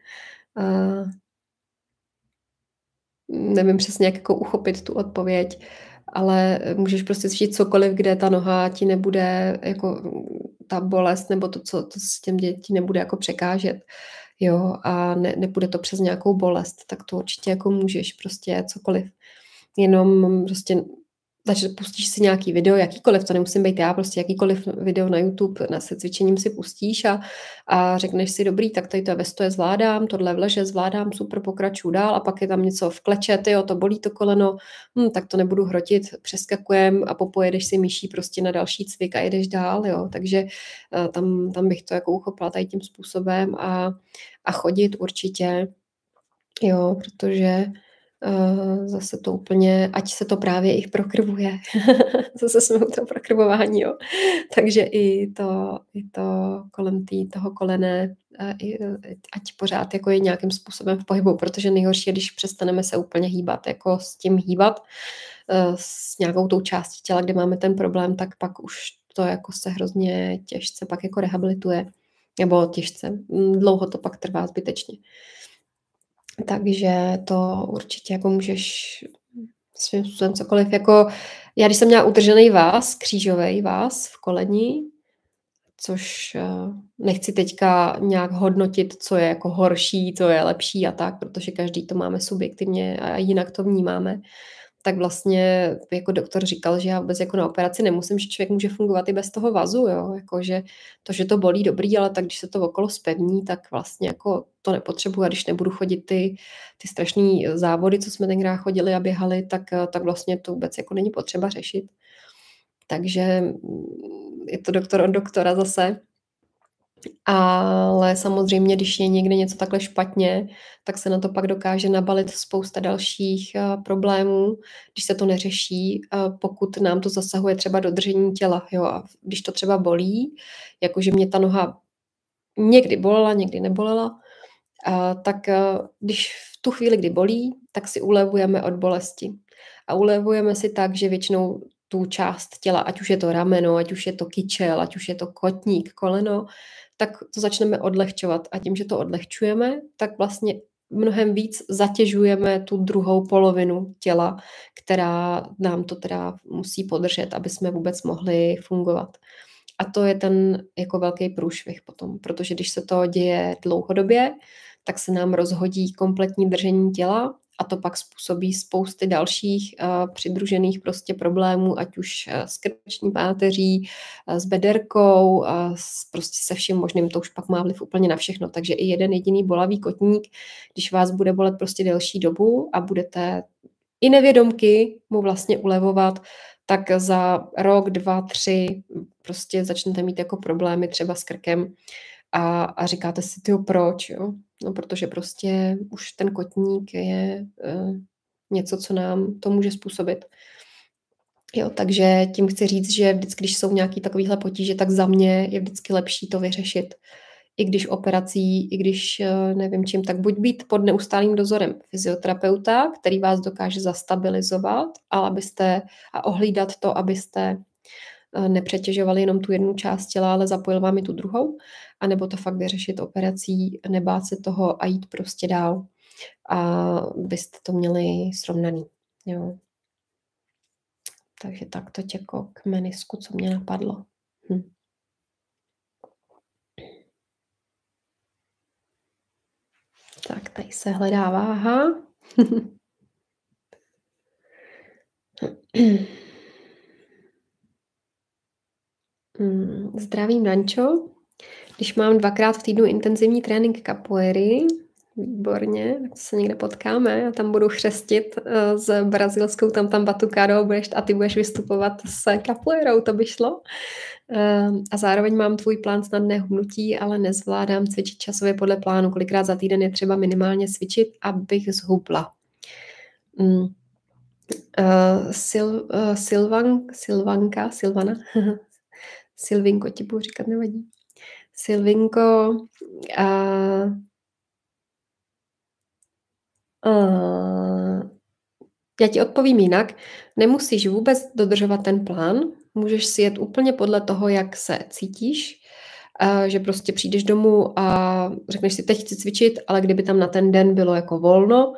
nevím přesně, jak jako uchopit tu odpověď, ale můžeš prostě cvičit cokoliv, kde ta noha ti nebude jako ta bolest nebo to s těm děti nebude jako překážet. Jo, a nepůjde to přes nějakou bolest, tak to určitě jako můžeš prostě cokoliv. Jenom prostě pustíš si nějaký video, jakýkoliv, to nemusím být já, prostě jakýkoliv video na YouTube se cvičením si pustíš a řekneš si, dobrý, tak tady to ve stoje zvládám, tohle v leže zvládám, super, pokračuju dál a pak je tam něco v kleče, tyjo, to bolí to koleno, tak to nebudu hrotit, přeskakujem a popojedeš si myší prostě na další cvik a jedeš dál, jo, takže tam bych to jako uchopila tady tím způsobem a chodit určitě, jo, protože zase to úplně, ať se to právě i prokrvuje. Zase jsme u toho prokrvování, jo. Takže i to kolem toho kolene, ať pořád jako je nějakým způsobem v pohybu, protože nejhorší je, když přestaneme se úplně hýbat, jako s tím hýbat, s nějakou tou částí těla, kde máme ten problém, tak pak už to jako se hrozně těžce pak jako rehabilituje. Nebo těžce. Dlouho to pak trvá zbytečně. Takže to určitě jako můžeš svým způsobem cokoliv. Jako já, když jsem měla udržený vás, křížovej vás v koleni, což nechci teďka nějak hodnotit, co je jako horší, co je lepší a tak, protože každý to máme subjektivně a jinak to vnímáme, tak vlastně jako doktor říkal, že já vůbec jako na operaci nemusím, že člověk může fungovat i bez toho vazu, jo, jakože to, že to bolí, dobrý, ale tak když se to okolo spevní, tak vlastně jako to nepotřebuji a když nebudu chodit ty strašný závody, co jsme tenkrát chodili a běhali, tak vlastně to vůbec jako není potřeba řešit. Takže je to doktor od doktora zase. Ale samozřejmě, když je někde něco takhle špatně, tak se na to pak dokáže nabalit spousta dalších problémů, když se to neřeší, pokud nám to zasahuje třeba do držení těla. Jo? A když to třeba bolí, jakože mě ta noha někdy bolela, někdy nebolela, tak když v tu chvíli, kdy bolí, tak si ulevujeme od bolesti. A ulevujeme si tak, že většinou tu část těla, ať už je to rameno, ať už je to kyčel, ať už je to kotník, koleno, tak to začneme odlehčovat. A tím, že to odlehčujeme, tak vlastně mnohem víc zatěžujeme tu druhou polovinu těla, která nám to teda musí podržet, aby jsme vůbec mohli fungovat. A to je ten jako velký průšvih potom, protože když se to děje dlouhodobě, tak se nám rozhodí kompletní držení těla a to pak způsobí spousty dalších přidružených prostě problémů, ať už s krční páteří, s bederkou, prostě se vším možným, to už pak má vliv úplně na všechno. Takže i jeden jediný bolavý kotník, když vás bude bolet prostě delší dobu a budete i nevědomky mu vlastně ulevovat, tak za rok, 2, 3 prostě začnete mít jako problémy třeba s krkem a říkáte si, tyjo, proč, jo? No, protože prostě už ten kotník je něco, co nám to může způsobit. Jo, takže tím chci říct, že vždycky, když jsou nějaké takovéhle potíže, tak za mě je vždycky lepší to vyřešit. I když operací, i když nevím čím, tak buď být pod neustálým dozorem fyzioterapeuta, který vás dokáže zastabilizovat a ohlídat to, abyste nepřetěžovali jenom tu jednu část těla, ale zapojil vám i tu druhou, anebo to fakt vyřešit operací, nebát se toho a jít prostě dál. A byste to měli srovnaný. Jo. Takže tak to těko k menisku, co mě napadlo. Tak, tady se hledá váha. Zdravím, Dančo. Když mám 2krát v týdnu intenzivní trénink capoeiry, výborně, tak se někde potkáme. Já tam budu chřestit s brazilskou tam batucadou a ty budeš vystupovat s capoeirou, to by šlo. A zároveň mám tvůj plán snadné hubnutí, ale nezvládám cvičit časově podle plánu. Kolikrát za týden je třeba minimálně cvičit, abych zhubla. Silvana, Silvinko ti budu říkat, nevadí. Silvinko, já ti odpovím jinak. Nemusíš vůbec dodržovat ten plán, můžeš si jet úplně podle toho, jak se cítíš, že prostě přijdeš domů a řekneš si, teď chci cvičit, ale kdyby tam na ten den bylo jako volno,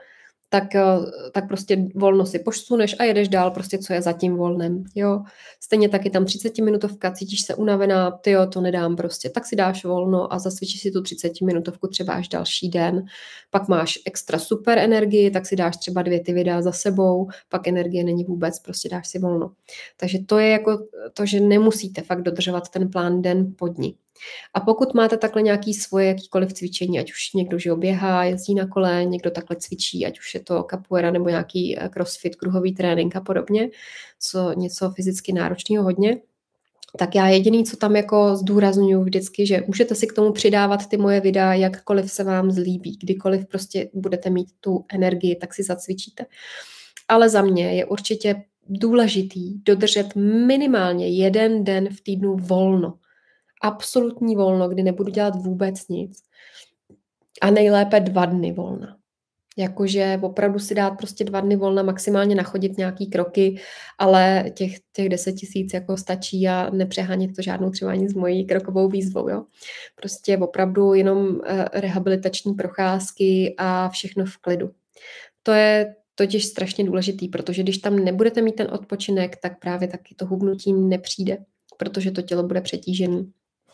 tak prostě volno si pošsuneš a jedeš dál, prostě co je za tím volnem, jo. Stejně taky tam 30minutovka, cítíš se unavená, tyjo, to nedám prostě, tak si dáš volno a zasvičíš si tu 30minutovku třeba až další den, pak máš extra super energii, tak si dáš třeba 2 ty videa za sebou, pak energie není vůbec, prostě dáš si volno. Takže to je jako to, že nemusíte fakt dodržovat ten plán den po dni. A pokud máte takhle nějaký svoje jakýkoliv cvičení, ať už někdo že běhá, jezdí na kole, někdo takhle cvičí, ať už je to capoeira nebo nějaký crossfit, kruhový trénink a podobně, něco fyzicky náročného hodně, tak já jediný, co tam jako zdůraznuju vždycky, že můžete si k tomu přidávat ty moje videa, jakkoliv se vám zlíbí, kdykoliv prostě budete mít tu energii, tak si zacvičíte. Ale za mě je určitě důležitý dodržet minimálně 1 den v týdnu volno. Absolutní volno, kdy nebudu dělat vůbec nic. A nejlépe 2 dny volna. Jakože opravdu si dát prostě 2 dny volna, maximálně nachodit nějaký kroky, ale těch 10 000 jako stačí a nepřehánět to žádnou třeba ani s mojí krokovou výzvou. Jo? Prostě opravdu jenom rehabilitační procházky a všechno v klidu. To je totiž strašně důležitý, protože když tam nebudete mít ten odpočinek, tak právě taky to hubnutí nepřijde, protože to tělo bude přetížené.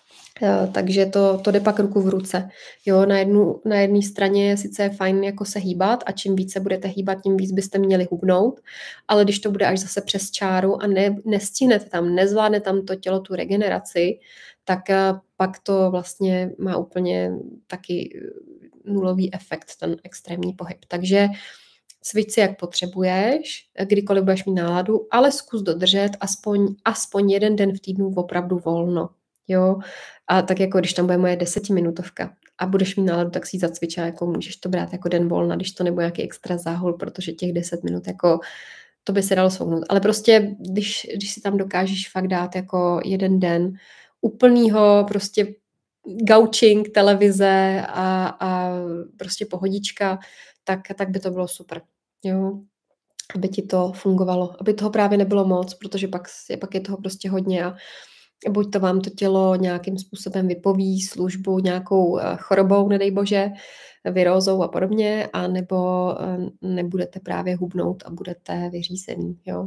Takže to jde pak ruku v ruce. Jo, na jedné straně sice je fajn jako se hýbat a čím více budete hýbat, tím víc byste měli hubnout, ale když to bude až zase přes čáru a nestihnete tam, nezvládne tam to tělo tu regeneraci, tak pak to vlastně má úplně taky nulový efekt, ten extrémní pohyb. Takže cvič si, jak potřebuješ, kdykoliv budeš mít náladu, ale zkus dodržet aspoň 1 den v týdnu opravdu volno. Jo, a tak jako když tam bude moje 10minutovka a budeš mít náladu, tak si ji zacvič a jako můžeš to brát jako den volna, když to nebo nějaký extra záhul, protože těch 10 minut jako to by se dalo sfouknout. Ale prostě, když si tam dokážeš fakt dát jako 1 den úplnýho prostě gaučing, televize a prostě pohodička, tak by to bylo super. Jo, aby ti to fungovalo, aby toho právě nebylo moc, protože pak je toho prostě hodně a buď to vám to tělo nějakým způsobem vypoví službu nějakou chorobou, nedej bože, virózou a podobně, a nebo nebudete právě hubnout a budete vyřízený. Jo?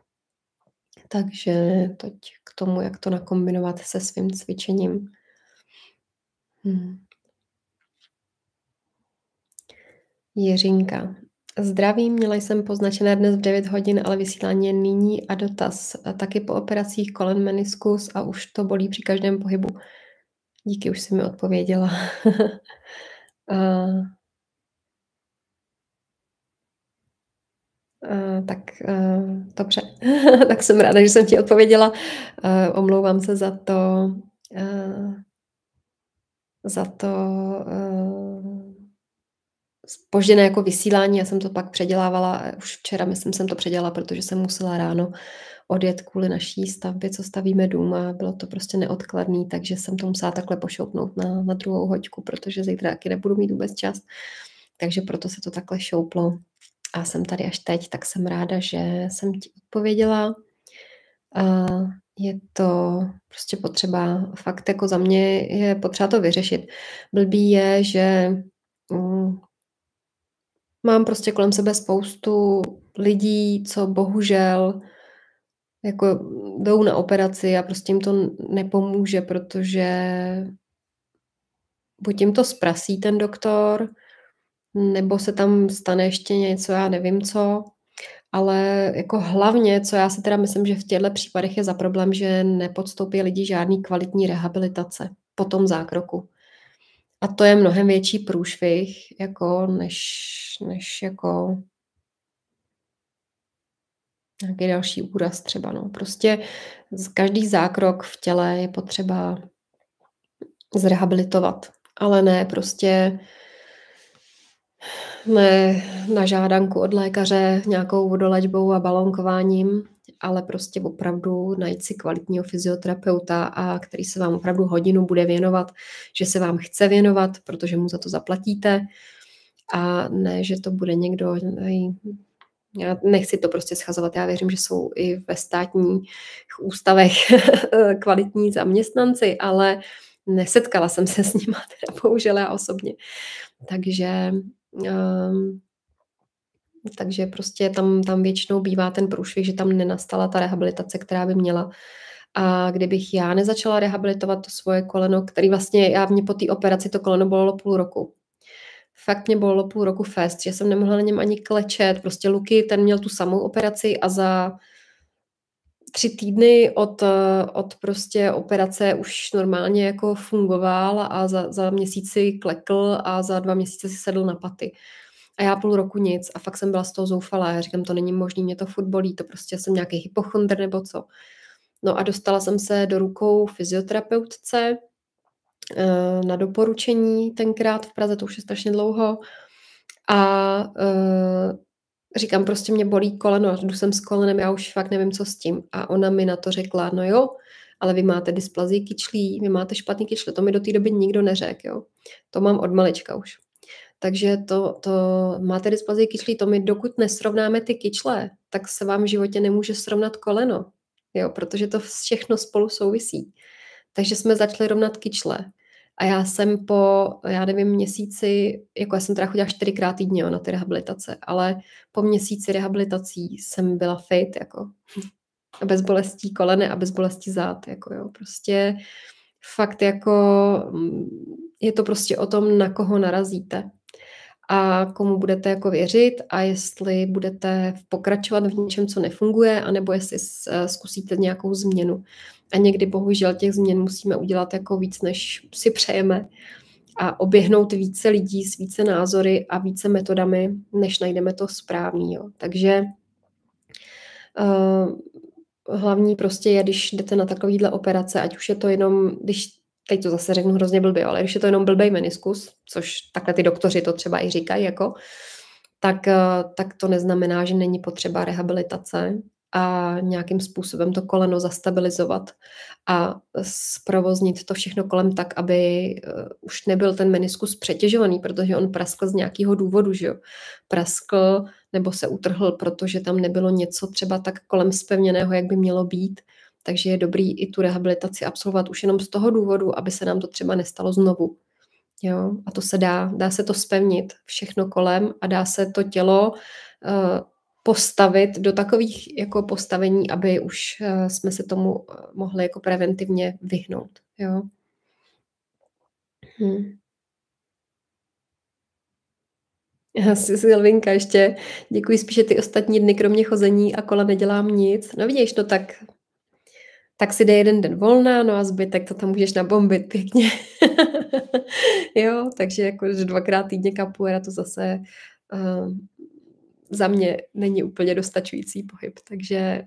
Takže teď k tomu, jak to nakombinovat se svým cvičením. Jiřinka. Zdravím, měla jsem poznačené dnes v 9 hodin, ale vysílání je nyní a dotaz. A taky po operacích kolen meniskus a už to bolí při každém pohybu. Díky, už jsi mi odpověděla. A, dobře. Tak jsem ráda, že jsem ti odpověděla. Omlouvám se uh, za to zpožděné jako vysílání. Já jsem to pak předělávala, už včera, myslím, jsem to předělala, protože jsem musela ráno odjet kvůli naší stavbě, co stavíme dům a bylo to prostě neodkladný, takže jsem to musela takhle pošoupnout na druhou hoďku, protože zítra taky nebudu mít vůbec čas. Takže proto se to takhle šouplo a jsem tady až teď, tak jsem ráda, že jsem ti odpověděla. A je to prostě potřeba, fakt jako za mě je potřeba to vyřešit. Blbý je, že mám prostě kolem sebe spoustu lidí, co bohužel jako jdou na operaci a prostě jim to nepomůže, protože buď jim to zprasí ten doktor, nebo se tam stane ještě něco, já nevím co, ale jako hlavně, co já si teda myslím, že v těchto případech je za problém, že nepodstoupí lidi žádný kvalitní rehabilitace po tom zákroku. A to je mnohem větší průšvih, jako než jako nějaký další úraz třeba, no. Prostě každý zákrok v těle je potřeba zrehabilitovat, ale ne prostě ne na žádanku od lékaře nějakou vodoléčbou a balonkováním, ale prostě opravdu najít si kvalitního fyzioterapeuta, a který se vám opravdu hodinu bude věnovat, že se vám chce věnovat, protože mu za to zaplatíte, a ne, že to bude někdo. Já nechci to prostě schazovat, já věřím, že jsou i ve státních ústavech kvalitní zaměstnanci, ale nesetkala jsem se s nima teda bohužel já osobně. Takže prostě tam většinou bývá ten průšvih, že tam nenastala ta rehabilitace, která by měla. A kdybych já nezačala rehabilitovat to svoje koleno, který vlastně, mě po té operaci to koleno bolelo půl roku. Fakt mě bolelo půl roku fest, že jsem nemohla na něm ani klečet. Prostě Luky, ten měl tu samou operaci a za 3 týdny od prostě operace už normálně jako fungoval a za měsíc si klekl a za 2 měsíce si sedl na paty. A já půl roku nic a fakt jsem byla z toho zoufalá. Já říkám, to není možný, mě to furt bolí, to prostě jsem nějaký hypochondr nebo co. No a dostala jsem se do rukou fyzioterapeutce na doporučení tenkrát v Praze, to už je strašně dlouho. A říkám, prostě mě bolí koleno, jdu sem s kolenem, já už fakt nevím, co s tím. A ona mi na to řekla, no jo, ale vy máte dysplazii kyčlí, vy máte špatný kyčle, to mi do té doby nikdo neřekl, jo. To mám od malička už. Takže to máte dysplazii kyčlí, to my dokud nesrovnáme ty kyčle, tak se vám v životě nemůže srovnat koleno, jo, protože to všechno spolu souvisí. Takže jsme začali rovnat kyčle. A já jsem po, já nevím, měsíci, jako já jsem teda chodila 4krát týdně na ty rehabilitace, ale po měsíci rehabilitací jsem byla fit, jako bez bolestí kolene a bez bolestí zad, jako jo, prostě fakt jako je to prostě o tom, na koho narazíte a komu budete jako věřit a jestli budete pokračovat v něčem, co nefunguje, anebo jestli zkusíte nějakou změnu. A někdy bohužel těch změn musíme udělat jako víc, než si přejeme, a oběhnout více lidí s více názory a více metodami, než najdeme to správný. Jo. Takže hlavní prostě je, když jdete na takovýhle operace, ať už je to jenom, když teď to zase řeknu hrozně blbě, ale když je to jenom blbej meniskus, což takhle ty doktoři to třeba i říkají, jako, tak to neznamená, že není potřeba rehabilitace a nějakým způsobem to koleno zastabilizovat a zprovoznit to všechno kolem tak, aby už nebyl ten meniskus přetěžovaný, protože on praskl z nějakého důvodu, že jo. Praskl nebo se utrhl, protože tam nebylo něco třeba tak kolem zpevněného, jak by mělo být. Takže je dobrý i tu rehabilitaci absolvovat už jenom z toho důvodu, aby se nám to třeba nestalo znovu. Jo? A to se dá se to zpevnit všechno kolem a dá se to tělo postavit do takových jako postavení, aby už jsme se tomu mohli jako preventivně vyhnout. Jo? Silvinka ještě, děkuji, spíše ty ostatní dny kromě chození a kola nedělám nic. No vidíš, no tak si dej jeden den volna, no a zbytek to tam můžeš nabombit pěkně. Jo, takže jako že 2krát týdně capoeira to zase za mě není úplně dostačující pohyb, takže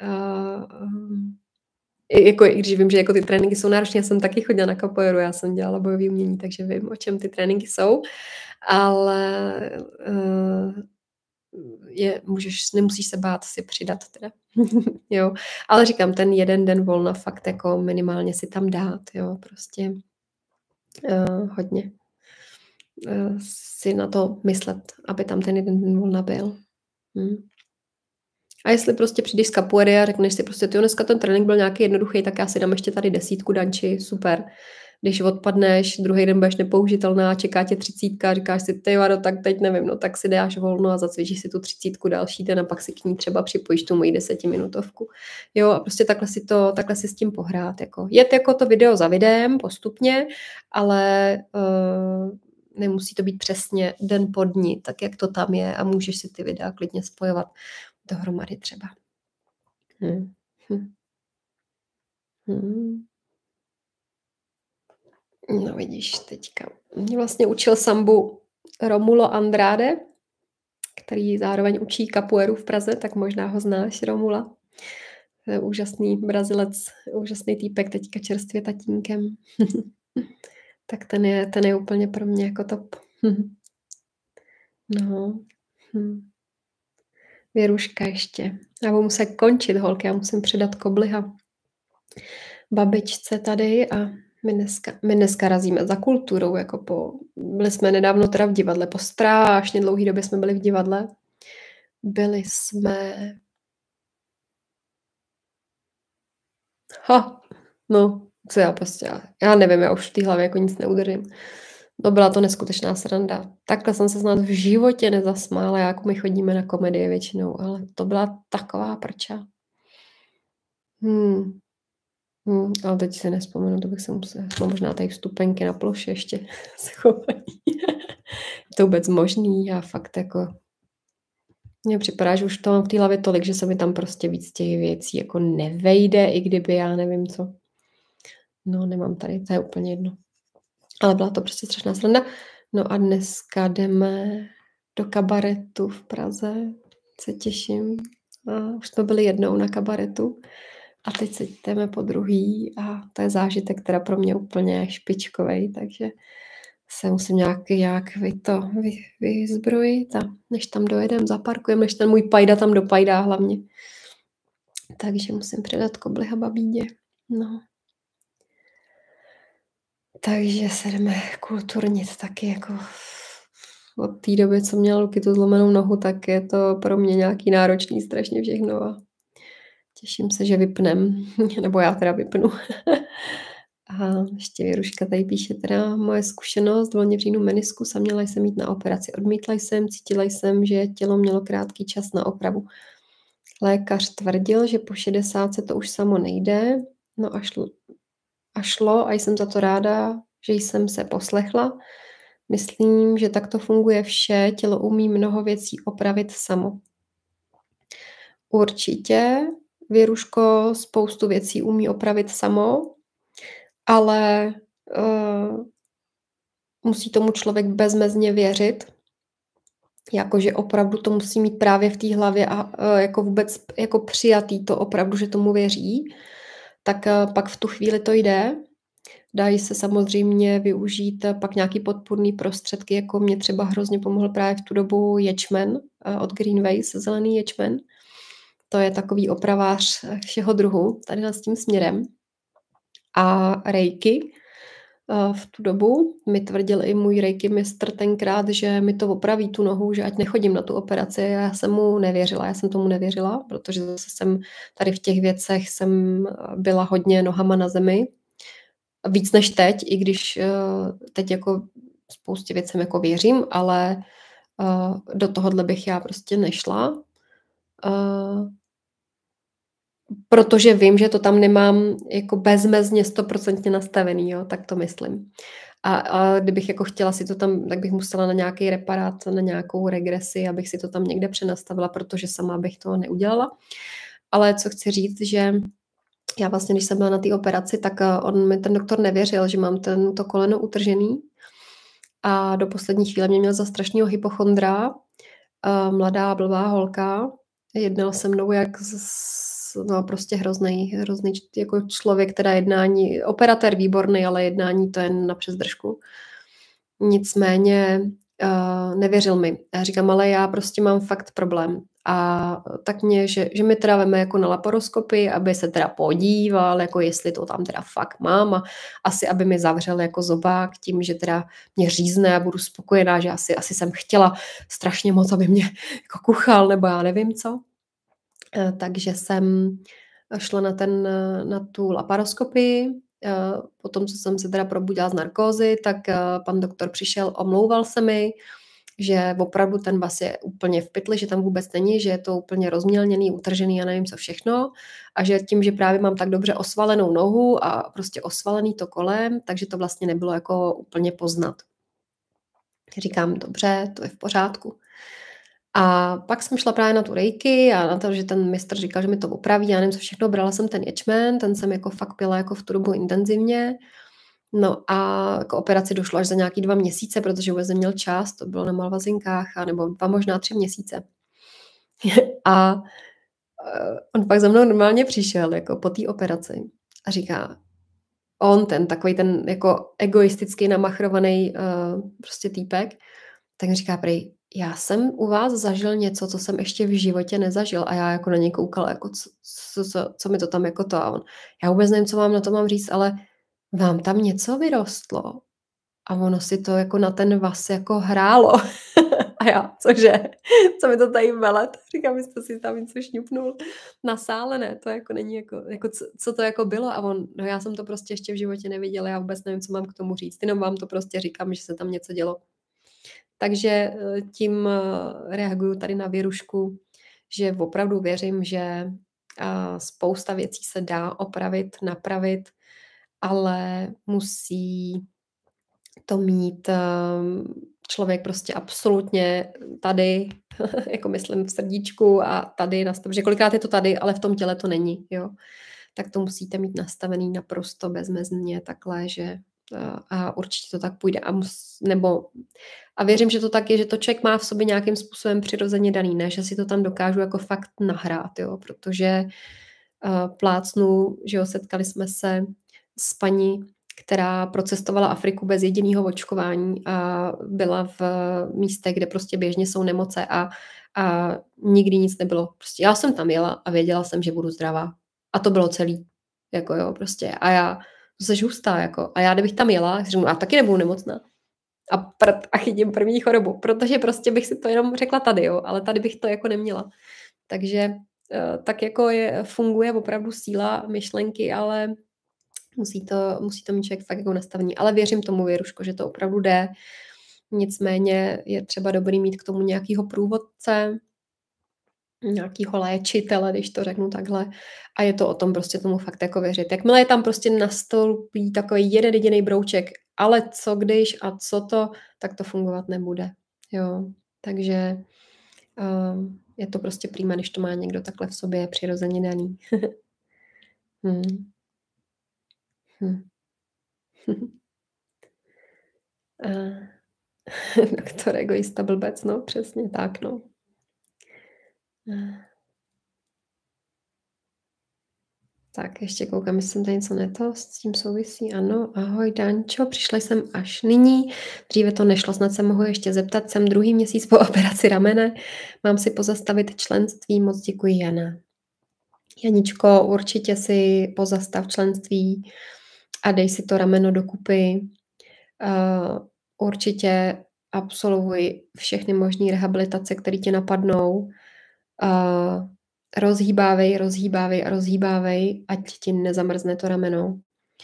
jako, i když vím, že jako ty tréninky jsou náročné, já jsem taky chodila na capoeiru, já jsem dělala bojové umění, takže vím, o čem ty tréninky jsou, ale nemusíš se bát si přidat teda. Jo, ale říkám, ten jeden den volna fakt jako minimálně si tam dát, jo, prostě hodně si na to myslet, aby tam ten jeden den volna byl. A jestli prostě přijdeš z capoeiry a řekneš si prostě, tyjo, dneska ten trénink byl nějaký jednoduchý, tak já si dám ještě tady 10 danči, super. Když odpadneš, druhý den budeš nepoužitelná, čeká tě 30, říkáš si, tyjo, tak teď nevím, no tak si dáš volno a zacvičíš si tu 30 další den a pak si k ní třeba připojíš tu moji 10minutovku. Jo, a prostě takhle si s tím pohrát. Jako. Jet jako to video za videem postupně, ale nemusí to být přesně den po dni, tak jak to tam je a můžeš si ty videa klidně spojovat dohromady třeba. No vidíš, teďka. Mě vlastně učil sambu Romulo Andrade, který zároveň učí capoeiru v Praze, tak možná ho znáš, Romula. To je úžasný Brazilec, úžasný týpek, teďka čerstvě tatínkem. Tak ten je úplně pro mě jako top. No. Věruška ještě. Já budu muset končit, holky, já musím předat kobliha babičce tady a my dneska razíme za kulturou, byli jsme nedávno teda v divadle, po strašně dlouhé době jsme byli v divadle. Byli jsme... co já prostě, já nevím, já už v té hlavě jako nic neudržím. No byla to neskutečná sranda. Takhle jsem se snad v životě nezasmála, jako my chodíme na komedie většinou, ale to byla taková prča. Ale teď si nespomenu, to bych se musela... Možná tady vstupenky na ploše ještě se chovají. Je to vůbec možný? Já fakt jako... Mně připadá, že už to mám v té hlavě tolik, že se mi tam prostě víc těch věcí jako nevejde, i kdyby já nevím co. No, nemám tady, to je úplně jedno. Ale byla to prostě strašná sranda. No a dneska jdeme do kabaretu v Praze. Se těším. A už jsme byli jednou na kabaretu. A teď se jdeme po druhý a to je zážitek teda pro mě úplně špičkovej, takže se musím nějak vyzbrojit a než tam dojedem, zaparkujeme, než ten můj pajda tam dopajdá hlavně. Takže musím předat kobliha babídě. No. Takže se jdeme kulturnit taky jako od té doby, co měla Luky tu zlomenou nohu, tak je to pro mě nějaký náročný strašně všechno a těším se, že vypnem, nebo já teda vypnu. A ještě Věruška tady píše teda moje zkušenost, volně v říjnu meniskus a měla jsem jít na operaci. Odmítla jsem, cítila jsem, že tělo mělo krátký čas na opravu. Lékař tvrdil, že po 60 to už samo nejde, no a šlo a jsem za to ráda, že jsem se poslechla. Myslím, že takto funguje vše, tělo umí mnoho věcí opravit samo. Určitě, Věruško spoustu věcí umí opravit samo, ale musí tomu člověk bezmezně věřit, jakože opravdu to musí mít právě v té hlavě a jako vůbec jako přijatý to opravdu, že tomu věří, tak pak v tu chvíli to jde. Dají se samozřejmě využít pak nějaký podpůrný prostředky, jako mě třeba hrozně pomohl právě v tu dobu ječmen od Greenways, zelený ječmen. To je takový opravář všeho druhu, tady s tím směrem. A reiki v tu dobu mi tvrdil i můj reiki mistr tenkrát, že mi to opraví tu nohu, že ať nechodím na tu operaci. Já jsem tomu nevěřila, protože zase jsem tady v těch věcech jsem byla hodně nohama na zemi. Víc než teď, i když teď jako spoustě věcem jako věřím, ale do tohohle bych já prostě nešla. Protože vím, že to tam nemám jako bezmezně 100% nastavený, jo, tak to myslím. A kdybych jako chtěla si to tam, tak bych musela na nějaký reparát, na nějakou regresi, abych si to tam někde přenastavila, protože sama bych to neudělala. Ale co chci říct, že já vlastně, když jsem byla na té operaci, tak on mi ten doktor nevěřil, že mám to koleno utržený a do poslední chvíle mě měl za strašného hypochondra, mladá blbá holka, jednal se mnou jak no prostě hrozný jako člověk, teda jednání, operatér výborný, ale jednání to je na přezdržku. Nicméně nevěřil mi. Já říkám, ale já prostě mám fakt problém. A tak mě, že mi teda veme jako na laparoskopii, aby se teda podíval, jako jestli to tam teda fakt mám a asi, aby mi zavřel jako zobák tím, že teda mě řízne a budu spokojená, že asi jsem chtěla strašně moc, aby mě jako kuchal, nebo já nevím co. Takže jsem šla na tu laparoskopii. Potom, co jsem se teda probudila z narkózy, tak pan doktor přišel, omlouval se mi, že opravdu ten vas je úplně v pytli, že tam vůbec není, že je to úplně rozmělněný, utržený, já nevím co všechno. A že tím, že právě mám tak dobře osvalenou nohu a prostě osvalený to kolem, takže to vlastně nebylo jako úplně poznat. Říkám, dobře, to je v pořádku. A pak jsem šla právě na tu reiki a na to, že ten mistr říkal, že mi to opraví, já nevím co všechno, brala jsem ten ječmen, ten jsem jako fakt pila jako v tu dobu intenzivně. No a k operaci došlo až za nějaký 2 měsíce, protože vůbec neměl čas, to bylo na Malvazinkách, nebo 2, možná 3 měsíce. A on pak za mnou normálně přišel jako po té operaci a říká, on takový ten jako egoistický namachrovaný prostě týpek, tak mi říká prej, já jsem u vás zažil něco, co jsem ještě v životě nezažil a já jako na něj koukala, jako co mi to tam jako to a on, já vůbec nevím, co vám na to mám říct, ale vám tam něco vyrostlo a ono si to jako na ten vas jako hrálo. A já, cože? Co mi to tady velet? Říkám, jste si tam něco šňupnul na sále, ne? To jako není jako co to jako bylo? A on, no já jsem to prostě ještě v životě neviděla, já vůbec nevím, co mám k tomu říct. Jenom vám to prostě říkám, že se tam něco dělo. Takže tím reaguju tady na Věrušku, že opravdu věřím, že spousta věcí se dá opravit, napravit, ale musí to mít člověk prostě absolutně tady, jako myslím v srdíčku a tady nastavený, že kolikrát je to tady, ale v tom těle to není, jo. Tak to musíte mít nastavený naprosto bezmezně takhle, že a určitě to tak půjde. A věřím, že to tak je, že to člověk má v sobě nějakým způsobem přirozeně daný, ne, že si to tam dokážu jako fakt nahrát, jo, protože plácnu, že jo, setkali jsme se s paní, která procestovala Afriku bez jediného očkování a byla v místech, kde prostě běžně jsou nemoce a nikdy nic nebylo. Prostě já jsem tam jela a věděla jsem, že budu zdravá. A to bylo celý. Jako jo, prostě. A já, to seš hustá, jako. A já, kdybych tam jela, řeknu, a taky nebudu nemocná. A chytím první chorobu, protože prostě bych si to jenom řekla tady, jo, ale tady bych to jako neměla. Takže tak jako funguje opravdu síla myšlenky, ale musí to mít člověk fakt jako nastavení. Ale věřím tomu, Věruško, že to opravdu jde. Nicméně je třeba dobrý mít k tomu nějakýho průvodce, nějakýho léčitele, když to řeknu takhle. A je to o tom prostě tomu fakt jako věřit. Jakmile je tam prostě nastoupí takový jeden jediný brouček, ale co když a co to, tak to fungovat nebude. Jo, takže je to prostě prýma, když to má někdo takhle v sobě přirozeně daný. Doktor egoista blbec, no, přesně tak, no. Tak, ještě koukám, jestli jsem tady něco s tím souvisí. Ano, ahoj Dančo, přišla jsem až nyní. Dříve to nešlo, snad se mohu ještě zeptat. Jsem 2. měsíc po operaci ramene. Mám si pozastavit členství, moc děkuji, Jana. Janičko, určitě si pozastav členství a dej si to rameno dokupy. Určitě absolvuj všechny možné rehabilitace, které tě napadnou. Rozhýbávej, ať ti nezamrzne to rameno.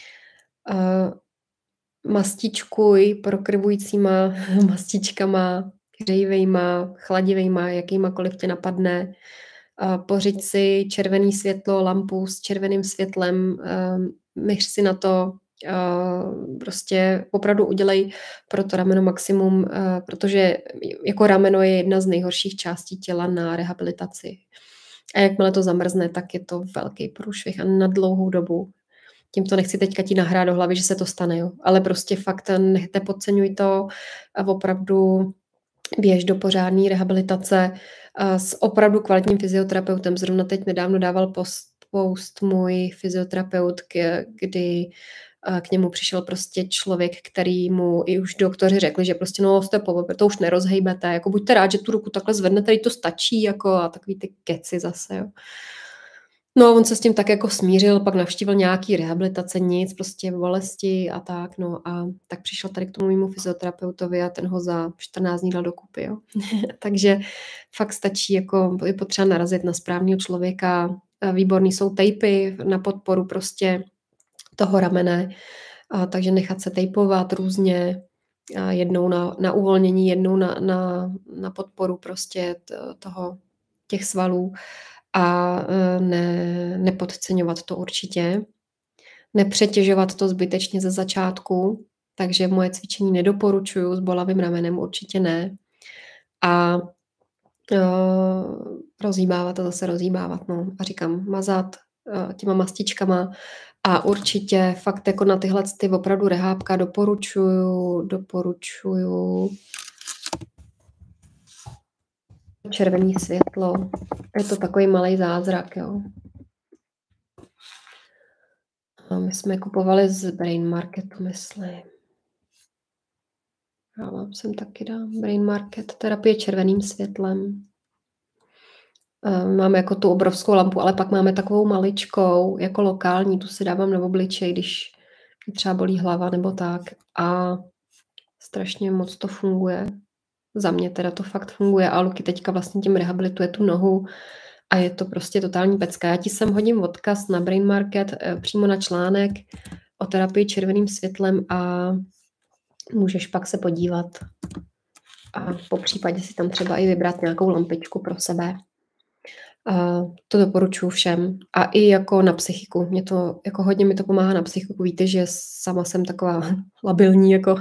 Mastičkuj prokrvujícíma mastičkama, hřejivejma, chladivejma, jakýmakoliv tě napadne. Pořiď si červený světlo, lampu s červeným světlem, myř si na to Prostě opravdu udělej pro to rameno maximum, protože jako rameno je jedna z nejhorších částí těla na rehabilitaci. A jakmile to zamrzne, tak je to velký průšvih a na dlouhou dobu. Tímto nechci teďka ti nahrát do hlavy, že se to stane, jo. Ale prostě fakt nepodceňuj to a opravdu běž do pořádné rehabilitace s opravdu kvalitním fyzioterapeutem. Zrovna teď nedávno dával post můj fyzioterapeut, kdy k němu přišel prostě člověk, který mu i už doktoři řekli, že prostě no, to už nerozhejbete, jako buďte rád, že tu ruku takhle zvednete, tady to stačí, jako a takový ty keci zase, jo. No, on se s tím tak jako smířil, pak navštívil nějaký rehabilitace, nic, prostě bolesti a tak, no a tak přišel tady k tomu mému fyzioterapeutovi a ten ho za 14 dní dal dokupy, jo. Takže fakt stačí, jako je potřeba narazit na správného člověka, výborný jsou tejpy na podporu prostě toho ramene, takže nechat se tejpovat různě, jednou na uvolnění, jednou na podporu prostě těch svalů a nepodceňovat to určitě, nepřetěžovat to zbytečně ze začátku, takže moje cvičení nedoporučuju, s bolavým ramenem určitě ne a rozhýbávat a zase rozhýbávat, no a říkám, mazat těma mastičkama a určitě fakt jako na tyhle ty opravdu rehábka doporučuju červený světlo. Je to takový malý zázrak, jo. A my jsme kupovali z Brain Marketu, myslím. Já vám sem taky dám. Brain Market, terapie červeným světlem. Máme jako tu obrovskou lampu, ale pak máme takovou maličkou, jako lokální, tu si dávám na obličej, když mě třeba bolí hlava nebo tak. A strašně moc to funguje. Za mě teda to fakt funguje a Luky teďka vlastně tím rehabilituje tu nohu a je to prostě totální pecka. Já ti sem hodím odkaz na Brain Market přímo na článek o terapii červeným světlem a můžeš pak se podívat a po případě si tam třeba i vybrat nějakou lampičku pro sebe. To doporučuji všem. A i jako na psychiku. Hodně mi to pomáhá na psychiku. Víte, že sama jsem taková labilní, jako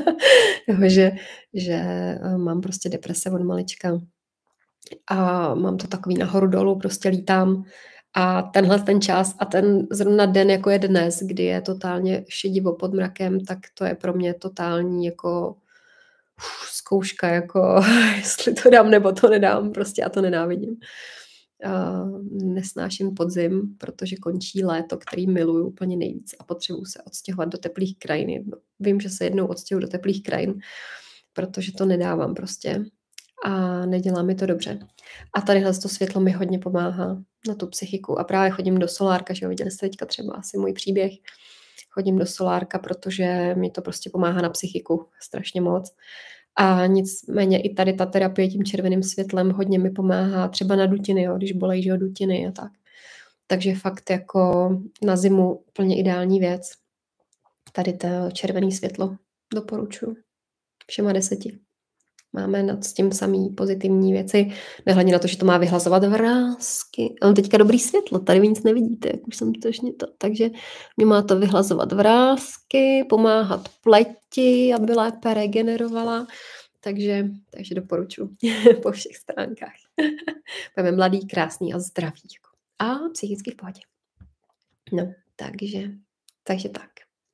že mám prostě deprese od malička. A mám to takový nahoru dolů, prostě lítám. A tenhle ten čas a ten zrovna den, jako je dnes, kdy je totálně šedivo pod mrakem, tak to je pro mě totální jako zkouška, jako jestli to dám nebo to nedám, prostě já to nenávidím. Nesnáším podzim, protože končí léto, který miluju úplně nejvíc a potřebuji se odstěhovat do teplých krajin. Vím, že se jednou odstěhuji do teplých krajin, protože to nedávám prostě a nedělá mi to dobře. A tadyhle to světlo mi hodně pomáhá na tu psychiku a právě chodím do solárka, že jo, viděli jste teďka třeba asi můj příběh. Chodím do solárka, protože mi to prostě pomáhá na psychiku strašně moc. A nicméně i tady ta terapie tím červeným světlem hodně mi pomáhá třeba na dutiny, jo, když bolejí, že jo, dutiny a tak. Takže fakt jako na zimu úplně ideální věc. Tady to červené světlo doporučuji všema 10. Máme nad tím samý pozitivní věci, nehledně na to, že to má vyhlazovat vrásky. Ale teďka dobrý světlo, tady vy nic nevidíte, jak už jsem to, takže mě má to vyhlazovat vrásky, pomáhat pleti, aby lépe regenerovala, takže doporučuji po všech stránkách. Budeme mladý, krásný a zdravý. A psychicky v pohodě. No, takže tak.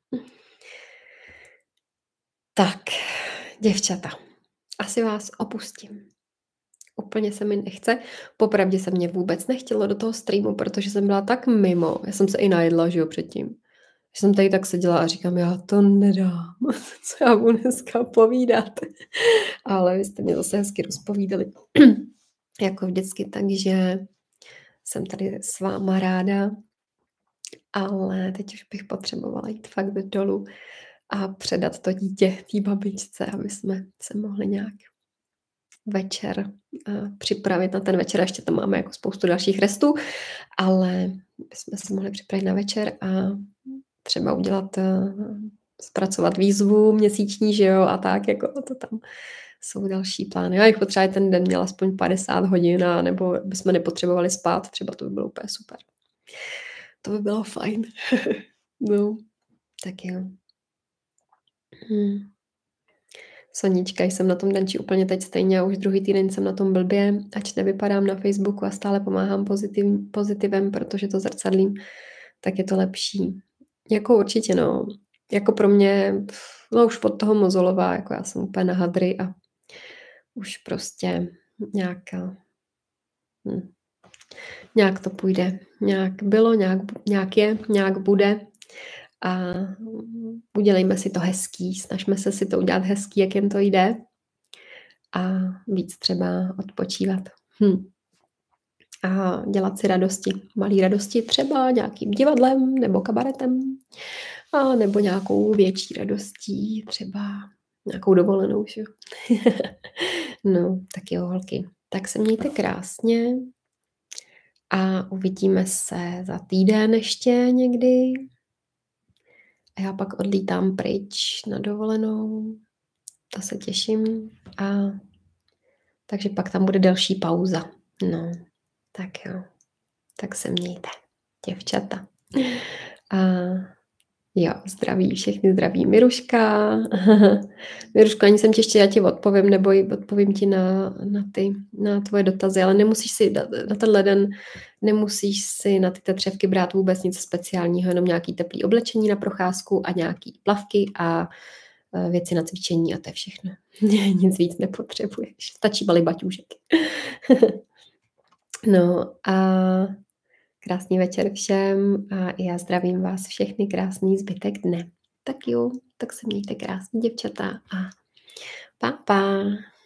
Tak, děvčata. Asi vás opustím. Úplně se mi nechce. Popravdě se mě vůbec nechtělo do toho streamu, protože jsem byla tak mimo. Já jsem se i najedla, že jo, předtím. Že jsem tady tak seděla a říkám, já to nedám. Co já budu dneska povídat. Ale vy jste mě zase hezky rozpovídali. Jako vždycky, takže jsem tady s váma ráda. Ale teď už bych potřebovala jít fakt dolů a předat to dítě té babičce, aby jsme se mohli nějak večer připravit na ten večer. Ještě tam máme jako spoustu dalších restů, ale bychom se mohli připravit na večer a třeba zpracovat výzvu měsíční, že jo, a tak, jako to tam jsou další plány. Já bych potřeba ten den měla aspoň 50 hodin, nebo bychom nepotřebovali spát, třeba to by bylo úplně super. To by bylo fajn. No. Tak jo. Sonička, jsem na tom danči úplně teď stejně a už druhý týden jsem na tom blbě, ač nevypadám na Facebooku a stále pomáhám pozitivem, protože to zrcadlím, tak je to lepší. Jako určitě, no. Jako pro mě, no už od toho Mozolova, jako já jsem úplně na hadry a už prostě nějak to půjde. Nějak bylo, nějak je, nějak bude a udělejme si to hezký, snažme se si to udělat hezký, jak jen to jde a víc třeba odpočívat. A dělat si radosti, malý radosti třeba nějakým divadlem nebo kabaretem a nebo nějakou větší radostí, třeba nějakou dovolenou, že? No, tak jo, holky. Tak se mějte krásně a uvidíme se za týden ještě někdy. A já pak odlítám pryč na dovolenou. To se těším. A takže pak tam bude delší pauza. No, tak jo. Tak se mějte, děvčata. A jo, zdraví, všechny zdraví. Miruška. Miruško, ani jsem ti ještě, já ti odpovím, nebo odpovím ti na tvoje dotazy, ale nemusíš si na tenhle den, nemusíš si na ty tetřevky brát vůbec nic speciálního, jenom nějaký teplý oblečení na procházku a nějaký plavky a věci na cvičení a to je všechno. Nic víc nepotřebuješ. Stačí malý baťůžek. No a krásný večer všem a já zdravím vás všechny krásný zbytek dne. Tak jo, tak se mějte krásně, děvčata a pa.